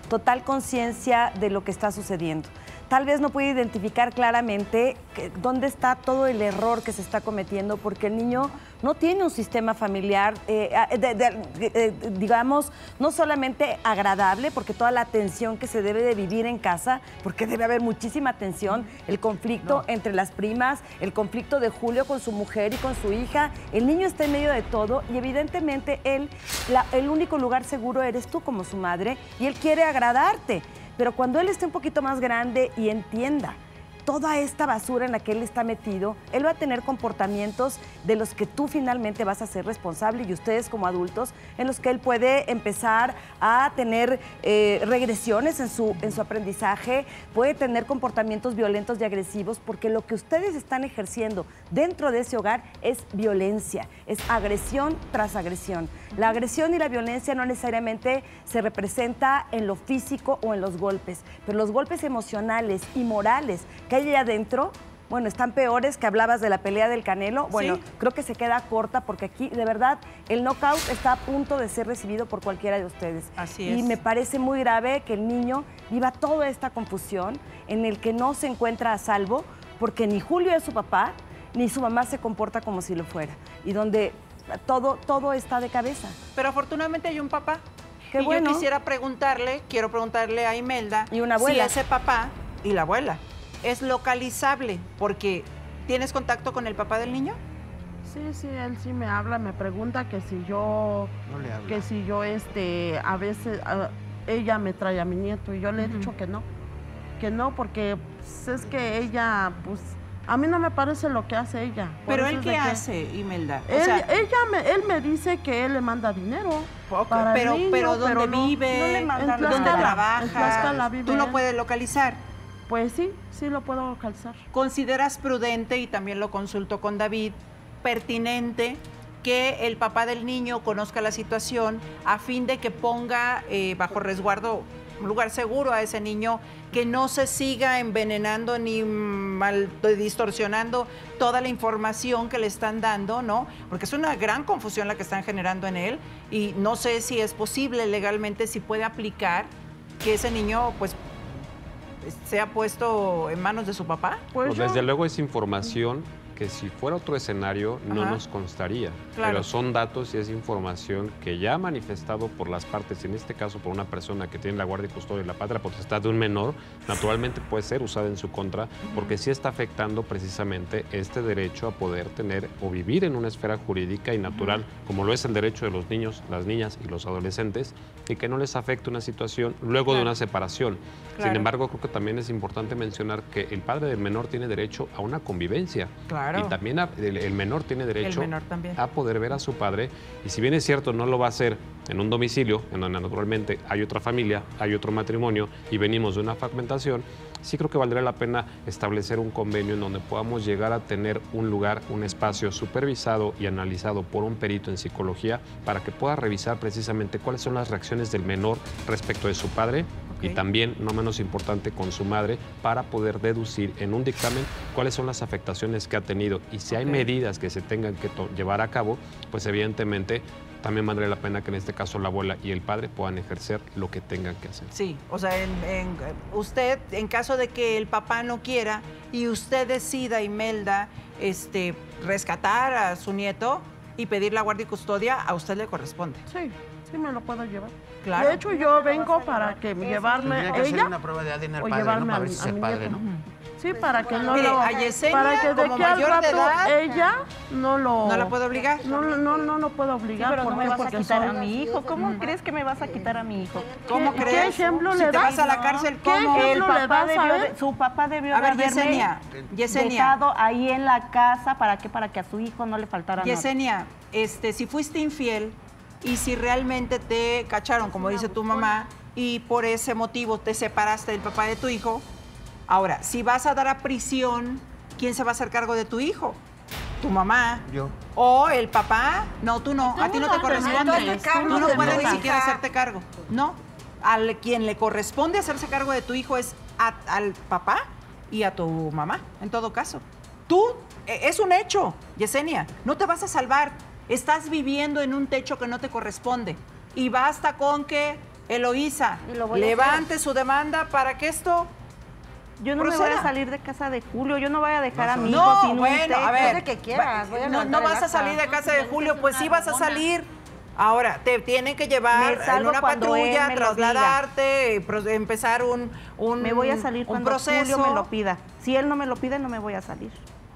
total conciencia de lo que está sucediendo. Tal vez no puede identificar claramente que, dónde está todo el error que se está cometiendo, porque el niño no tiene un sistema familiar, eh, de, de, de, de, digamos, no solamente agradable, porque toda la tensión que se debe de vivir en casa, porque debe haber muchísima tensión, el conflicto no. entre las primas, el conflicto de Julio con su mujer y con su hija, el niño está en medio de todo y evidentemente él, la, el único lugar seguro eres tú como su madre y él quiere agradarte. Pero cuando él esté un poquito más grande y entienda toda esta basura en la que él está metido, él va a tener comportamientos de los que tú finalmente vas a ser responsable y ustedes como adultos, en los que él puede empezar a tener eh, regresiones en su, en su aprendizaje, puede tener comportamientos violentos y agresivos, porque lo que ustedes están ejerciendo dentro de ese hogar es violencia, es agresión tras agresión. La agresión y la violencia no necesariamente se representa en lo físico o en los golpes, pero los golpes emocionales y morales que hay allá adentro, bueno, están peores, que hablabas de la pelea del Canelo. Bueno, ¿sí? Creo que se queda corta porque aquí, de verdad, el knockout está a punto de ser recibido por cualquiera de ustedes. Así es. Y me parece muy grave que el niño viva toda esta confusión en el que no se encuentra a salvo, porque ni Julio es su papá, ni su mamá se comporta como si lo fuera. Y donde todo, todo está de cabeza. Pero afortunadamente hay un papá. Qué y bueno. yo quisiera preguntarle, quiero preguntarle a Imelda, y una abuela. si ese papá y la abuela es localizable, porque ¿tienes contacto con el papá del niño? Sí, sí, él sí me habla, me pregunta que si yo, No le habla. que si yo, este, a veces, a, ella me trae a mi nieto y yo le he Ujú. dicho que no, que no, porque pues, es que ella, pues, a mí no me parece lo que hace ella. Por ¿Pero eso él es qué de que hace, Imelda? O Él, sea, ella me, él me dice que él le manda dinero. Ok, para el pero, niño, pero ¿dónde pero no- vive? no le manda ¿Dónde nada. En trabaja? Tlaxcala vive ¿Tú lo él. puedes localizar? Pues sí, sí lo puedo calzar. ¿Consideras prudente, y también lo consulto con David, pertinente que el papá del niño conozca la situación a fin de que ponga eh, bajo resguardo, un lugar seguro a ese niño, que no se siga envenenando ni mal distorsionando toda la información que le están dando, ¿no? Porque es una gran confusión la que están generando en él y no sé si es posible legalmente, si puede aplicar que ese niño, pues, sea puesto en manos de su papá. Pues desde luego es información que si fuera otro escenario no Ajá. nos constaría, Claro. pero son datos y es información que ya ha manifestado por las partes, en este caso por una persona que tiene la guardia y custodia y la patria potestad de un menor, naturalmente puede ser usada en su contra, porque sí está afectando precisamente este derecho a poder tener o vivir en una esfera jurídica y natural, como lo es el derecho de los niños, las niñas y los adolescentes, y que no les afecte una situación luego Claro. de una separación. Claro. Sin embargo, creo que también es importante mencionar que el padre del menor tiene derecho a una convivencia. Claro. Y también a- el, el menor tiene derecho El menor también. a poder ver a su padre. Y si bien es cierto, no lo va a hacer en un domicilio, en donde naturalmente hay otra familia, hay otro matrimonio y venimos de una fragmentación, sí creo que valdría la pena establecer un convenio en donde podamos llegar a tener un lugar, un espacio supervisado y analizado por un perito en psicología para que pueda revisar precisamente cuáles son las reacciones del menor respecto de su padre. Ok. Y también, no menos importante, con su madre, para poder deducir en un dictamen cuáles son las afectaciones que ha tenido. Y si hay Ok. medidas que se tengan que to- llevar a cabo, pues evidentemente también valdría la pena que en este caso la abuela y el padre puedan ejercer lo que tengan que hacer. Sí, o sea, en, en- usted, en caso de que el papá no quiera y usted decida, Imelda, este, rescatar a su nieto y pedir la guardia y custodia, a usted le corresponde. Sí, sí me lo puedo llevar. Claro. De hecho, yo vengo para que llevarme Tendría a que hacer ella una prueba de A D N al o padre, ¿no? llevarme Para a, ver mi- si a es el mi padre, nieto. ¿no? Sí, para que no Mire, lo... a Yesenia, para que de como que al mayor de rato edad, ella no lo... ¿No la puede obligar? No, no, no, no lo puedo obligar. Pero ¿por no me qué? vas a Porque quitar soy- a mi hijo. ¿Cómo crees que me vas a quitar a mi hijo? ¿Cómo ¿Qué- crees? qué ejemplo si le te das? vas a la cárcel, ¿Qué ¿cómo? ejemplo El le papá das a debió él? de- su papá debió A de ver, haberme Yesenia, Yesenia. dejado ahí en la casa. ¿Para qué? Para que a su hijo no le faltara nada. Yesenia, este, si fuiste infiel y si realmente te cacharon, como dice tu mamá, y por ese motivo te separaste del papá de tu hijo, ahora, si vas a dar a prisión, ¿quién se va a hacer cargo de tu hijo? ¿Tu mamá? Yo. ¿O el papá? No, tú no, a ti no te no te corresponde. metas, Tú tú no no te puedes ni metas. siquiera hacerte cargo. No, al quien le corresponde hacerse cargo de tu hijo es a- al papá y a tu mamá, en todo caso. Tú, eh, es un hecho, Yesenia, no te vas a salvar. Estás viviendo en un techo que no te corresponde. Y basta con que Eloísa, Y lo voy a levante su demanda para que esto Yo no me voy proceda. a salir de casa de Julio, yo no voy a dejar a mi hijo No, sin un bueno, techo. a ver. de que quieras, voy a no, levantar no el vas a acta. salir de casa de Julio, pues sí vas a salir. Ahora, te tienen que llevar Me en salgo una cuando patrulla, él me lo trasladarte, pro- empezar un, un Me voy a salir un cuando proceso. Julio me lo pida. Si él no me lo pide, no me voy a salir.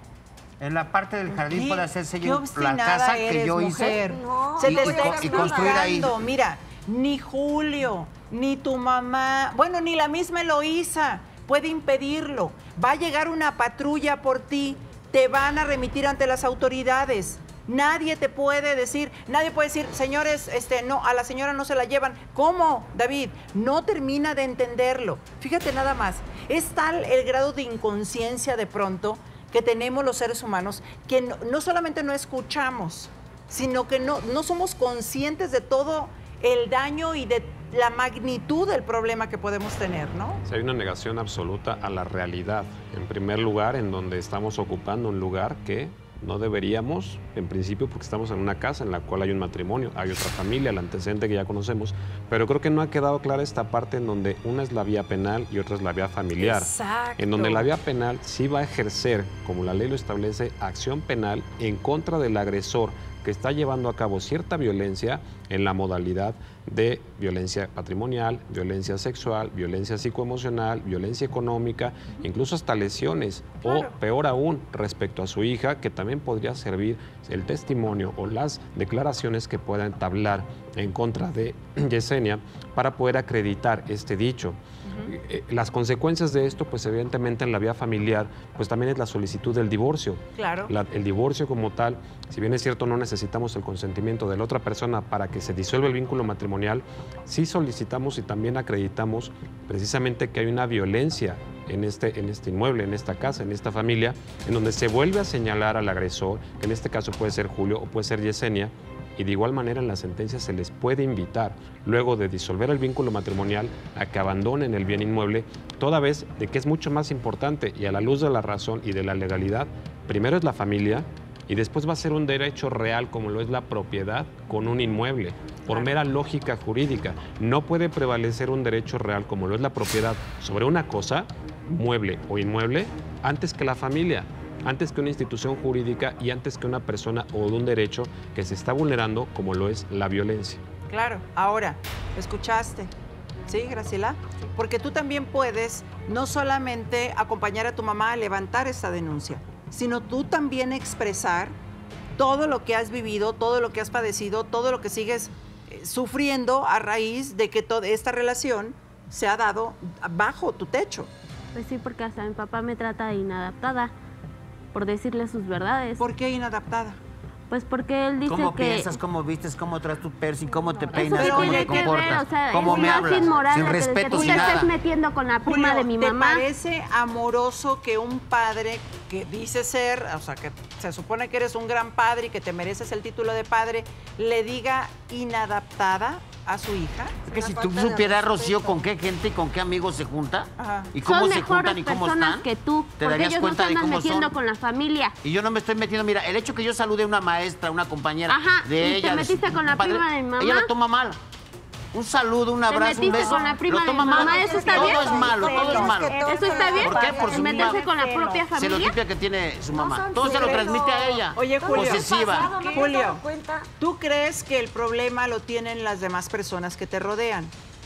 En la parte del jardín ¿Qué- puede hacerse qué yo la obstinada casa que eres, yo mujer? hice. No, Se y- te y está co- y construir ahí. explicando. Mira, ni Julio, ni tu mamá, bueno, ni la misma Eloísa puede impedirlo. Va a llegar una patrulla por ti, te van a remitir ante las autoridades. Nadie te puede decir, nadie puede decir, señores, este, no, a la señora no se la llevan. ¿Cómo, David? No termina de entenderlo. Fíjate nada más, es tal el grado de inconsciencia de pronto que tenemos los seres humanos que no, no solamente no escuchamos, sino que no, no somos conscientes de todo el daño y de la magnitud del problema que podemos tener, ¿no? Si hay una negación absoluta a la realidad, en primer lugar, en donde estamos ocupando un lugar que no deberíamos, en principio, porque estamos en una casa en la cual hay un matrimonio, hay otra familia, el antecedente que ya conocemos, pero creo que no ha quedado clara esta parte en donde una es la vía penal y otra es la vía familiar. Exacto. En donde la vía penal sí va a ejercer, como la ley lo establece, acción penal en contra del agresor que está llevando a cabo cierta violencia en la modalidad de violencia patrimonial, violencia sexual, violencia psicoemocional, violencia económica, incluso hasta lesiones, Claro. o peor aún, respecto a su hija, que también podría servir el testimonio o las declaraciones que pueda entablar en contra de Yesenia para poder acreditar este dicho. Eh, Las consecuencias de esto, pues evidentemente en la vía familiar, pues también es la solicitud del divorcio. Claro. La- el divorcio como tal, si bien es cierto no necesitamos el consentimiento de la otra persona para que se disuelva el vínculo matrimonial, sí solicitamos y también acreditamos precisamente que hay una violencia en este, en este inmueble, en esta casa, en esta familia, en donde se vuelve a señalar al agresor, que en este caso puede ser Julio o puede ser Yesenia, y de igual manera en la sentencia se les puede invitar, luego de disolver el vínculo matrimonial, a que abandonen el bien inmueble, toda vez de que es mucho más importante y a la luz de la razón y de la legalidad, primero es la familia y después va a ser un derecho real como lo es la propiedad con un inmueble. Por mera lógica jurídica, no puede prevalecer un derecho real como lo es la propiedad sobre una cosa, mueble o inmueble, antes que la familia, antes que una institución jurídica y antes que una persona o de un derecho que se está vulnerando como lo es la violencia. Claro, ahora, ¿escuchaste? ¿Sí, Graciela? Porque tú también puedes no solamente acompañar a tu mamá a levantar esta denuncia, sino tú también expresar todo lo que has vivido, todo lo que has padecido, todo lo que sigues eh, sufriendo a raíz de que toda esta relación se ha dado bajo tu techo. Pues sí, porque hasta mi papá me trata de inadaptada por decirle sus verdades. ¿Por qué inadaptada? Pues porque él dice ¿Cómo que... piensas, cómo vistes, cómo traes tu piercing, cómo te peinas, Eso cómo tiene te que comportas, ver, o sea, cómo es me más hablas, inmoral sin que- que respeto, tú sin te nada? estés metiendo con la prima Julio, de mi ¿te mamá. parece amoroso que un padre que dice ser, o sea, que se supone que eres un gran padre y que te mereces el título de padre, le diga inadaptada a su hija? Es que si tú supieras, Rocío, con qué gente y con qué amigos se junta Ajá. y cómo Son se mejores juntan y cómo personas están, que tú, te porque darías ellos no cuenta se de andan cómo metiendo son. con la familia. Y yo no me estoy metiendo, mira, el hecho que yo salude a una maestra, una compañera Ajá, de y te ella, de metiste su con la padre, prima de mi mamá. ella lo toma mal. Un saludo, un abrazo, un metiste beso, con la prima lo de toma mi mamá, mal. ¿eso está todo bien? es malo, todo es malo. ¿Eso está bien? ¿Por qué? Por su ¿Meterse misma con la propia familia? celotipia que tiene su mamá. son Todo se lo celos. transmite a ella. Oye, Julio. Posesiva. ¿No te has Julio. dado cuenta? ¿Tú crees que el problema lo tienen las demás personas que te rodean?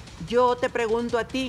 Yo te pregunto a ti,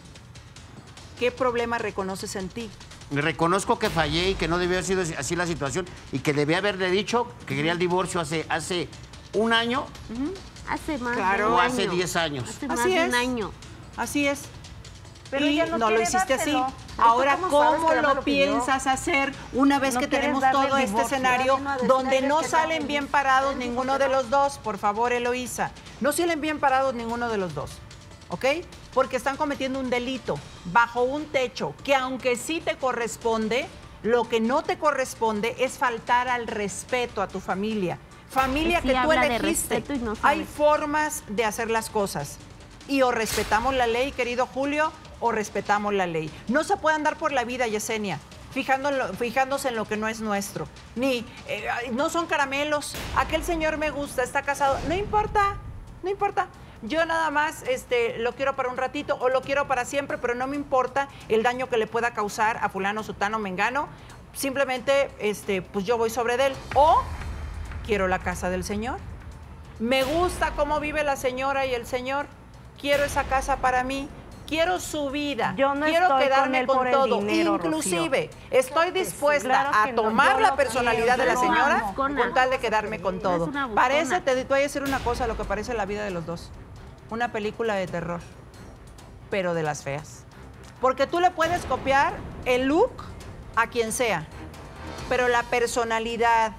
¿qué problema reconoces en ti? Reconozco que fallé y que no debió haber sido así la situación y que debía haberle dicho que quería el divorcio hace, hace un año Hace más Claro. de un o año. hace diez años. Hace más Así de es. un año. Así es. Pero y ella no, no lo quiere hiciste dárselo. así. Pero tú Ahora, cómo sabes ¿cómo que no lo lo pidió? piensas hacer una vez No que quieres tenemos darle todo el este divorcio. escenario Ya vino a decir donde ayer no que no. salen bien parados Él dijo ninguno que de no. los dos? Por favor, Eloísa. No salen bien parados ninguno de los dos, ¿ok? Porque están cometiendo un delito bajo un techo que aunque sí te corresponde, lo que no te corresponde es faltar al respeto a tu familia. Familia Sí que tú habla de elegiste. respeto y no Hay sabe. formas de hacer las cosas. Y o respetamos la ley, querido Julio, o respetamos la ley. No se puede andar por la vida, Yesenia, fijando en lo- fijándose en lo que no es nuestro. Ni, eh, ay, no son caramelos. Aquel señor me gusta, está casado. No importa, no importa. yo nada más este, lo quiero para un ratito o lo quiero para siempre, pero no me importa el daño que le pueda causar a fulano, sutano, mengano, simplemente este, pues yo voy sobre de él. O quiero la casa del señor, me gusta cómo vive la señora y el señor, quiero esa casa para mí, quiero su vida, yo no quiero estoy quedarme con, con él por todo. El dinero, Inclusive, Rocío. estoy dispuesta Claro a que no, tomar yo la lo personalidad quiero, de la yo señora lo con amo. tal de quedarme con todo. Es una buscona. Parece, te, te voy a decir una cosa, lo que parece la vida de los dos. Una película de terror, pero de las feas. Porque tú le puedes copiar el look a quien sea, pero la personalidad,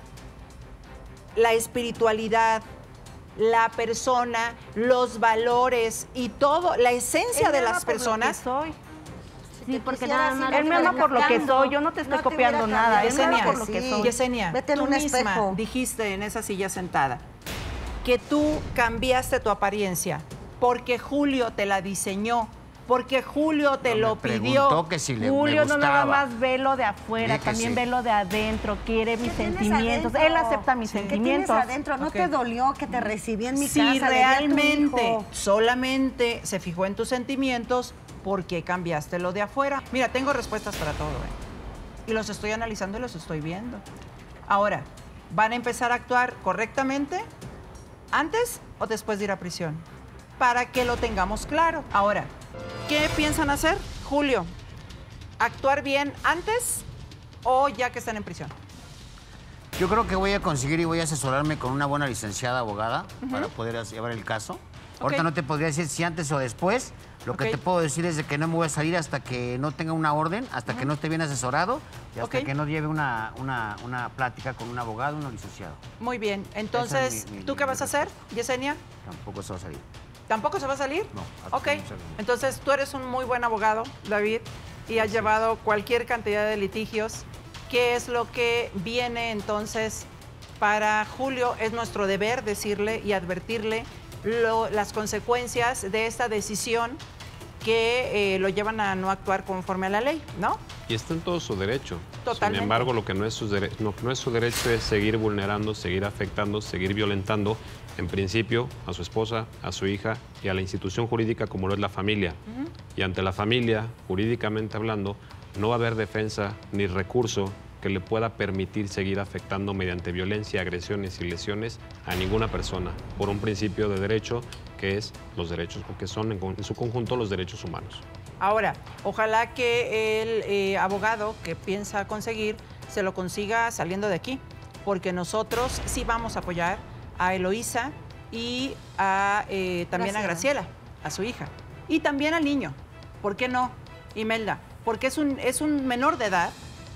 la espiritualidad, la persona, los valores y todo, la esencia Él de me ama las por lo que personas. soy. Sí, porque quisiera nada más. así, Él me ama por lo que soy, yo no te estoy No te copiando hubiera nada, él me cambiado. ama por lo que Sí. soy. Yesenia, Vete en tú un misma espejo. dijiste en esa silla sentada que tú cambiaste tu apariencia porque Julio te la diseñó, porque Julio te No, lo me pidió. preguntó que si le, Julio me no gustaba. nada más ve lo de afuera, Di que también sí. ve lo de adentro, quiere mis ¿Qué tienes sentimientos. adentro? Él acepta mis ¿Qué tienes sentimientos. adentro? ¿No Ok. te dolió que te recibí en mi Si casa? le di a tu realmente hijo? solamente se fijó en tus sentimientos, ¿por qué cambiaste lo de afuera? Mira, tengo respuestas para todo, ¿eh? Y los estoy analizando y los estoy viendo. Ahora, ¿van a empezar a actuar correctamente antes o después de ir a prisión? Para que lo tengamos claro. Ahora, ¿qué piensan hacer, Julio? ¿Actuar bien antes o ya que están en prisión? Yo creo que voy a conseguir y voy a asesorarme con una buena licenciada abogada para poder llevar el caso. Ahorita Ok. no te podría decir si antes o después. Lo que Ok. te puedo decir es de que no me voy a salir hasta que no tenga una orden, hasta que no esté bien asesorado y hasta Ok. que no lleve una, una, una plática con un abogado o un licenciado. Muy bien. Entonces, Esa es mi- mi- ¿tú qué mi vas a hacer, Yesenia? Tampoco se va a salir. ¿Tampoco se va a salir? No, Ok, absolutamente no. entonces tú eres un muy buen abogado, David, y has llevado cualquier cantidad de litigios. ¿Qué es lo que viene entonces para Julio? Es nuestro deber decirle y advertirle lo- las consecuencias de esta decisión que eh, lo llevan a no actuar conforme a la ley, ¿no? Y está en todo su derecho. Totalmente. Sin embargo, lo que no es, su dere- no, no es su derecho es seguir vulnerando, seguir afectando, seguir violentando, en principio, a su esposa, a su hija y a la institución jurídica como lo es la familia. Y ante la familia, jurídicamente hablando, no va a haber defensa ni recurso que le pueda permitir seguir afectando mediante violencia, agresiones y lesiones a ninguna persona, por un principio de derecho que es los derechos, que son en, con- en su conjunto los derechos humanos. Ahora, ojalá que el eh, abogado que piensa conseguir se lo consiga saliendo de aquí, porque nosotros sí vamos a apoyar a Eloísa y a, eh, también a Graciela, a su hija, y también al niño. ¿Por qué no, Imelda? Porque es un, es un menor de edad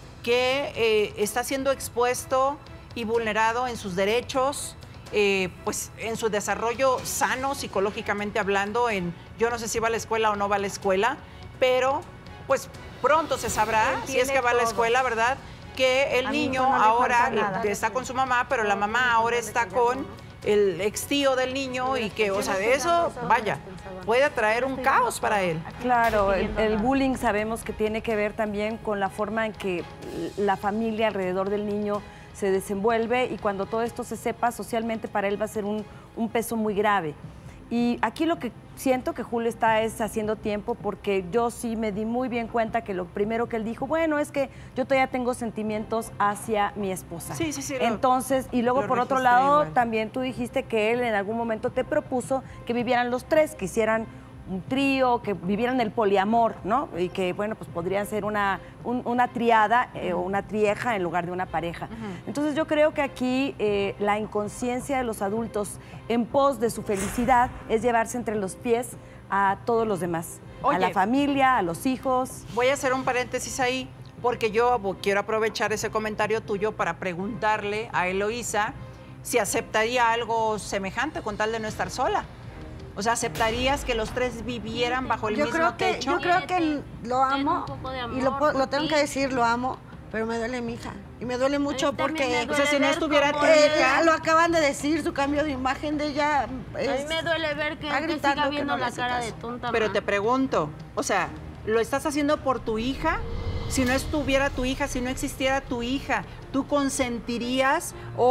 que eh, está siendo expuesto y vulnerado en sus derechos, eh, pues en su desarrollo sano, psicológicamente hablando, en yo no sé si va a la escuela o no va a la escuela, pero pues pronto se sabrá, Él si es tiene que va a la todo. escuela, ¿verdad? Que el A mi niño hijo no le ahora falta nada. está con su mamá, pero la mamá ahora está con el ex tío del niño y que, o sea, de eso, vaya, puede traer un caos para él. Claro, el, el bullying sabemos que tiene que ver también con la forma en que la familia alrededor del niño se desenvuelve y cuando todo esto se sepa socialmente para él va a ser un, un peso muy grave. Y aquí lo que siento que Julio está es haciendo tiempo porque yo sí me di muy bien cuenta que lo primero que él dijo, bueno, es que yo todavía tengo sentimientos hacia mi esposa. Sí, sí, sí. lo- Entonces, y luego lo por otro registré lado, igual. también tú dijiste que él en algún momento te propuso que vivieran los tres, que hicieran un trío, que vivieran el poliamor, ¿no? Y que, bueno, pues podrían ser una, un- una triada eh, o una trieja en lugar de una pareja. Entonces yo creo que aquí eh, la inconsciencia de los adultos en pos de su felicidad es llevarse entre los pies a todos los demás, Oye. a la familia, a los hijos. Voy a hacer un paréntesis ahí, porque yo bo- quiero aprovechar ese comentario tuyo para preguntarle a Eloísa si aceptaría algo semejante con tal de no estar sola. O sea, ¿aceptarías que los tres vivieran bajo el Yo mismo creo que, techo? yo creo que lo Ten amo un poco de y amor lo, puedo- por lo tengo ti. que decir, lo amo, pero me duele mi hija. Y me duele mucho también porque me O sea, duele si no ver estuviera cómo tu eh, hija... lo acaban de decir, su cambio de imagen de ella. A mí es- me duele ver que está él te gritando siga que viendo no le la hace cara caso. de tonta. Pero ma. te pregunto, o sea, ¿lo estás haciendo por tu hija? Si no estuviera tu hija, si no existiera tu hija, ¿tú consentirías o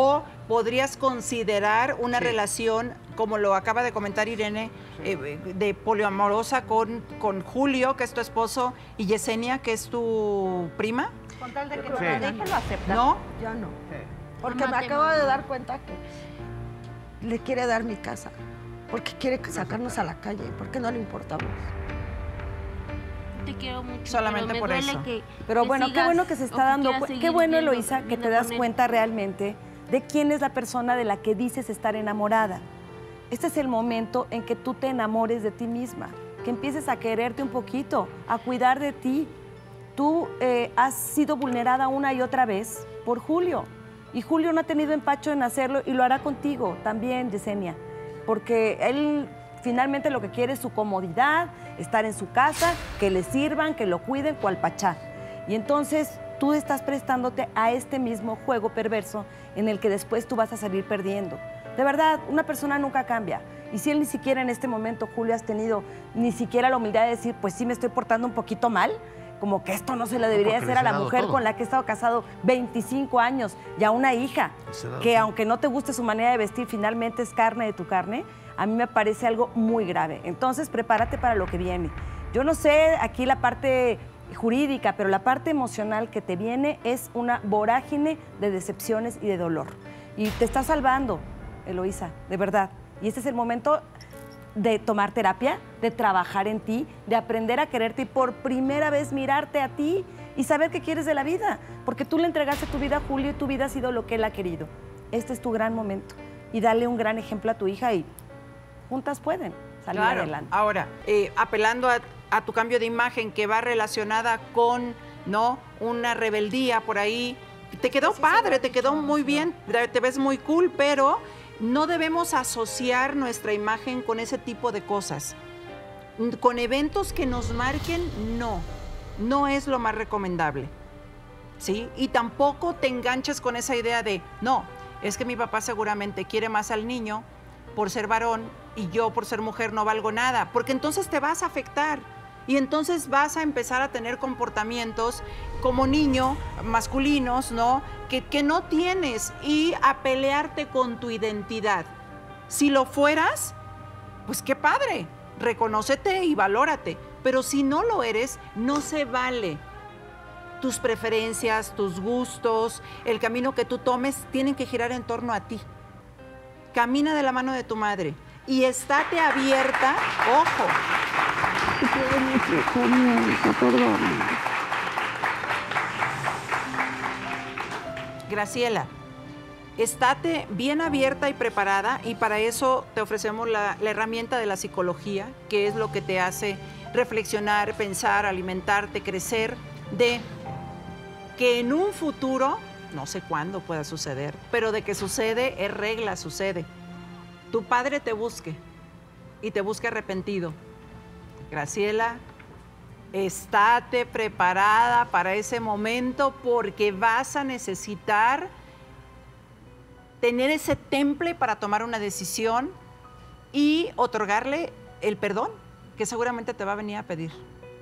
podrías considerar una Sí. relación, como lo acaba de comentar Irene, eh, de poliamorosa con, con Julio, que es tu esposo, y Yesenia, que es tu prima? Con tal de que Sí. no me déjelo aceptar. ¿No? Ya no. Sí. Porque Mamá, me te acabo de mamo. dar cuenta que le quiere dar mi casa. Porque quiere sacarnos a la calle. Porque no le importamos. Te quiero mucho. Solamente pero me por duele eso. Que, Pero que bueno, qué sigas bueno que se o está dando, quieras cu- seguir qué bueno, viendo- Eloísa, que viendo te das con él. cuenta realmente de quién es la persona de la que dices estar enamorada. Este es el momento en que tú te enamores de ti misma, que empieces a quererte un poquito, a cuidar de ti. Tú eh, has sido vulnerada una y otra vez por Julio, y Julio no ha tenido empacho en hacerlo y lo hará contigo también, Yesenia, porque él finalmente lo que quiere es su comodidad, estar en su casa, que le sirvan, que lo cuiden, cual pachá. Y entonces tú estás prestándote a este mismo juego perverso en el que después tú vas a salir perdiendo. De verdad, una persona nunca cambia. Y si él ni siquiera en este momento, Julio, has tenido ni siquiera la humildad de decir, pues sí me estoy portando un poquito mal, como que esto no se le debería porque hacer les a he la dado mujer todo. con la que he estado casado veinticinco años y a una hija, Les he dado que todo. aunque no te guste su manera de vestir, finalmente es carne de tu carne, a mí me parece algo muy grave. Entonces, prepárate para lo que viene. Yo no sé aquí la parte jurídica, pero la parte emocional que te viene es una vorágine de decepciones y de dolor. Y te está salvando, Eloísa, de verdad. Y este es el momento de tomar terapia, de trabajar en ti, de aprender a quererte y por primera vez mirarte a ti y saber qué quieres de la vida. Porque tú le entregaste tu vida a Julio y tu vida ha sido lo que él ha querido. Este es tu gran momento. Y dale un gran ejemplo a tu hija y juntas pueden salir Claro. adelante. Ahora, eh, apelando a, a tu cambio de imagen que va relacionada con, ¿no?, una rebeldía por ahí. Te quedó padre, te quedó muy bien, te te ves muy cool, pero no debemos asociar nuestra imagen con ese tipo de cosas. Con eventos que nos marquen, no. No es lo más recomendable. ¿Sí? Y tampoco te enganches con esa idea de, no, es que mi papá seguramente quiere más al niño por ser varón y yo por ser mujer no valgo nada, porque entonces te vas a afectar y entonces vas a empezar a tener comportamientos como niño, masculinos, ¿no? Que, que no tienes y a pelearte con tu identidad. Si lo fueras, pues qué padre, reconócete y valórate, pero si no lo eres, no se vale. Tus preferencias, tus gustos, el camino que tú tomes tienen que girar en torno a ti. Camina de la mano de tu madre y estate abierta, ojo. Graciela, estate bien abierta y preparada y para eso te ofrecemos la, la herramienta de la psicología, que es lo que te hace reflexionar, pensar, alimentarte, crecer, de que en un futuro, no sé cuándo pueda suceder, pero de que sucede, es regla, sucede. Tu padre te busque y te busque arrepentido. Graciela, estate preparada para ese momento porque vas a necesitar tener ese temple para tomar una decisión y otorgarle el perdón que seguramente te va a venir a pedir.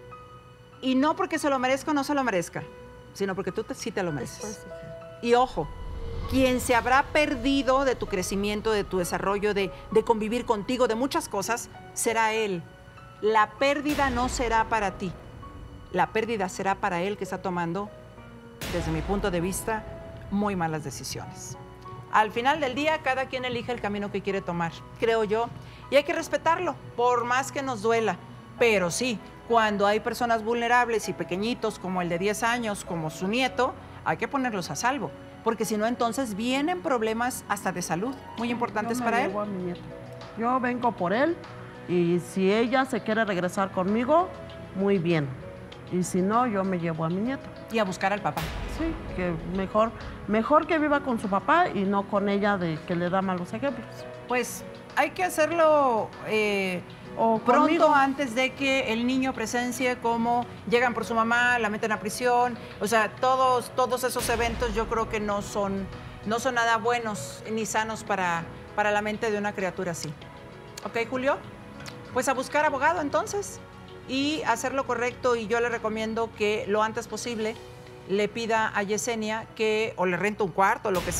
Y no porque se lo merezca o no se lo merezca, sino porque tú te, sí te lo mereces. Y ojo, quien se habrá perdido de tu crecimiento, de tu desarrollo, de, de convivir contigo, de muchas cosas, será él. La pérdida no será para ti. La pérdida será para él que está tomando, desde mi punto de vista, muy malas decisiones. Al final del día, cada quien elige el camino que quiere tomar, creo yo, y hay que respetarlo, por más que nos duela. Pero sí, cuando hay personas vulnerables y pequeñitos, como el de diez años, como su nieto, hay que ponerlos a salvo, porque si no, entonces vienen problemas hasta de salud, muy importantes Yo me para él. llevo a mi nieto. Yo vengo por él y si ella se quiere regresar conmigo, muy bien. Y si no, yo me llevo a mi nieto. Y a buscar al papá. Sí, que mejor, mejor que viva con su papá y no con ella de que le da malos ejemplos. Pues hay que hacerlo eh, O pronto conmigo. antes de que el niño presencie cómo llegan por su mamá, la meten a prisión. O sea, todos, todos esos eventos yo creo que no son, no son nada buenos ni sanos para, para la mente de una criatura así. ¿Ok, Julio? Pues a buscar abogado entonces y hacer lo correcto, y yo le recomiendo que lo antes posible le pida a Yesenia que o le rente un cuarto o lo que sea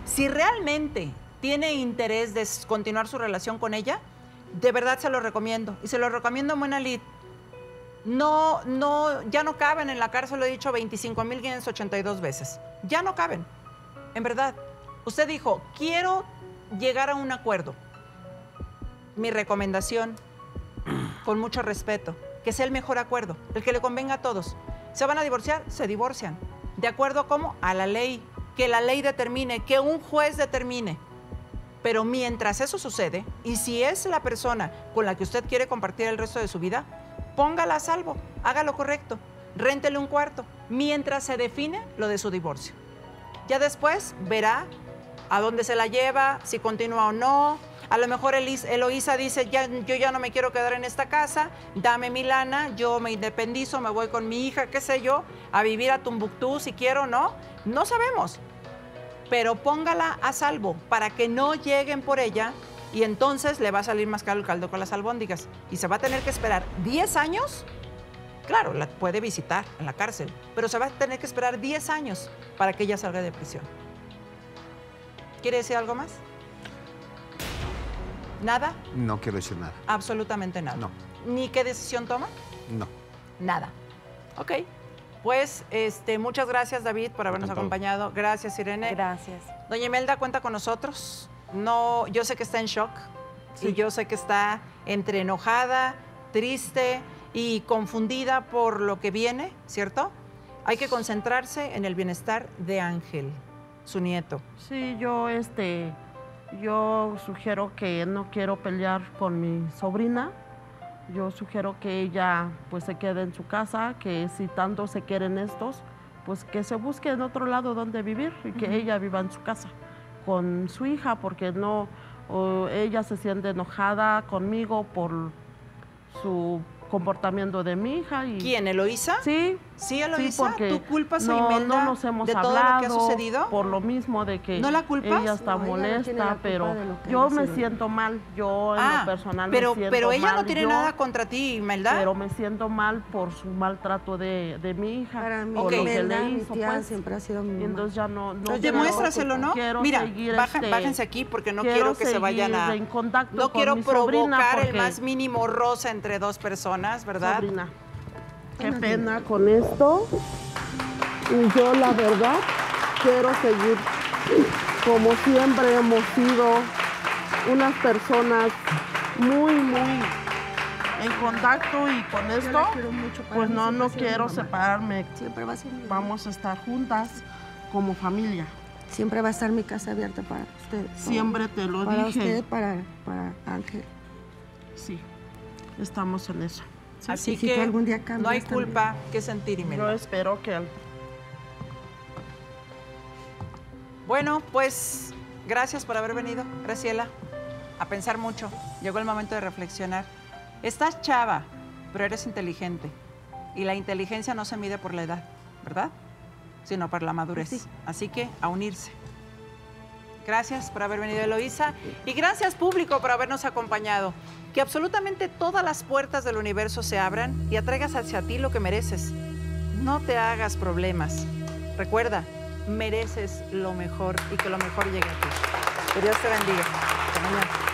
Si realmente tiene interés de continuar su relación con ella, de verdad se lo recomiendo. Y se lo recomiendo en buena lid. No, no, ya no caben en la cárcel, lo he dicho veinticinco mil quinientas ochenta y dos veces. Ya no caben, en verdad. Usted dijo, quiero llegar a un acuerdo. Mi recomendación, con mucho respeto, que sea el mejor acuerdo, el que le convenga a todos. ¿Se van a divorciar? Se divorcian. ¿De acuerdo a cómo? A la ley. Que la ley determine, que un juez determine. Pero mientras eso sucede, y si es la persona con la que usted quiere compartir el resto de su vida, póngala a salvo, haga lo correcto, réntele un cuarto, mientras se define lo de su divorcio. Ya después verá a dónde se la lleva, si continúa o no. A lo mejor Eloísa dice, ya, yo ya no me quiero quedar en esta casa, dame mi lana, yo me independizo, me voy con mi hija, qué sé yo, a vivir a Tumbuctú si quiero o no. No sabemos, pero póngala a salvo para que no lleguen por ella y entonces le va a salir más caro el caldo con las albóndigas y se va a tener que esperar diez años. Claro, la puede visitar en la cárcel, pero se va a tener que esperar diez años para que ella salga de prisión. ¿Quiere decir algo más? ¿Nada? No quiero decir nada. Absolutamente nada. No. ¿Ni qué decisión toma? No. Nada. Ok. Pues este, muchas gracias, David, por habernos Encantado. acompañado. Gracias, Irene. Gracias. Doña Imelda, cuenta con nosotros. No, yo sé que está en shock Sí. y yo sé que está entre enojada, triste y confundida por lo que viene, ¿cierto? Hay que concentrarse en el bienestar de Ángel, su nieto. Sí, yo este, yo sugiero que no quiero pelear con mi sobrina. Yo sugiero que ella pues se quede en su casa, que si tanto se quieren estos, pues que se busque en otro lado donde vivir y que Ujú. ella viva en su casa con su hija, porque no, o ella se siente enojada conmigo por su comportamiento de mi hija. Y ¿Quién, Eloísa? Sí. Sí, Eloísa, porque ¿tú culpas a no, Imelda no nos hemos de todo hablado lo que ha sucedido? por lo mismo de que ¿No la culpas? ella está No, ella no tiene la molesta, culpa pero de lo que yo haya me sido. siento mal, yo en Ah, lo personal pero, me siento pero ella no mal, tiene yo, nada contra ti, Imelda. pero me siento mal por su maltrato de, de mi hija, Para mí, por lo que Imelda, le mi hizo, tía pues, siempre ha sido mi y mamá. entonces ya no, no Pues quiero- Demuéstraselo, ¿no? quiero Mira, seguir, baja- este, bájense aquí porque no quiero quiero que se seguir vayan a... en contacto No con quiero mi sobrina provocar el porque- más mínimo roce entre dos personas, ¿verdad? Sobrina, qué pena con esto. Y yo la verdad quiero seguir como siempre hemos sido unas personas muy, muy en contacto y con Yo esto, la quiero mucho, para pues mí no, siempre no ha sido quiero mi mamá. separarme. Siempre va a ser mi mamá. Vamos a estar juntas como familia. Siempre va a estar mi casa abierta para ustedes. Siempre te lo para dije. usted, para, para Ángel. Sí, estamos en eso. Así Y si que tú algún día cambias no hay también. culpa que sentir, Yo Imelda. espero que al- Bueno, pues gracias por haber venido, Graciela, a pensar mucho. Llegó el momento de reflexionar. Estás chava, pero eres inteligente. Y la inteligencia no se mide por la edad, ¿verdad? Sino por la madurez. Sí. Así que a unirse. Gracias por haber venido, Eloísa. Y gracias, público, por habernos acompañado. Que absolutamente todas las puertas del universo se abran y atraigas hacia ti lo que mereces. No te hagas problemas. Recuerda, mereces lo mejor y que lo mejor llegue a ti. Que Dios te bendiga. Hasta mañana.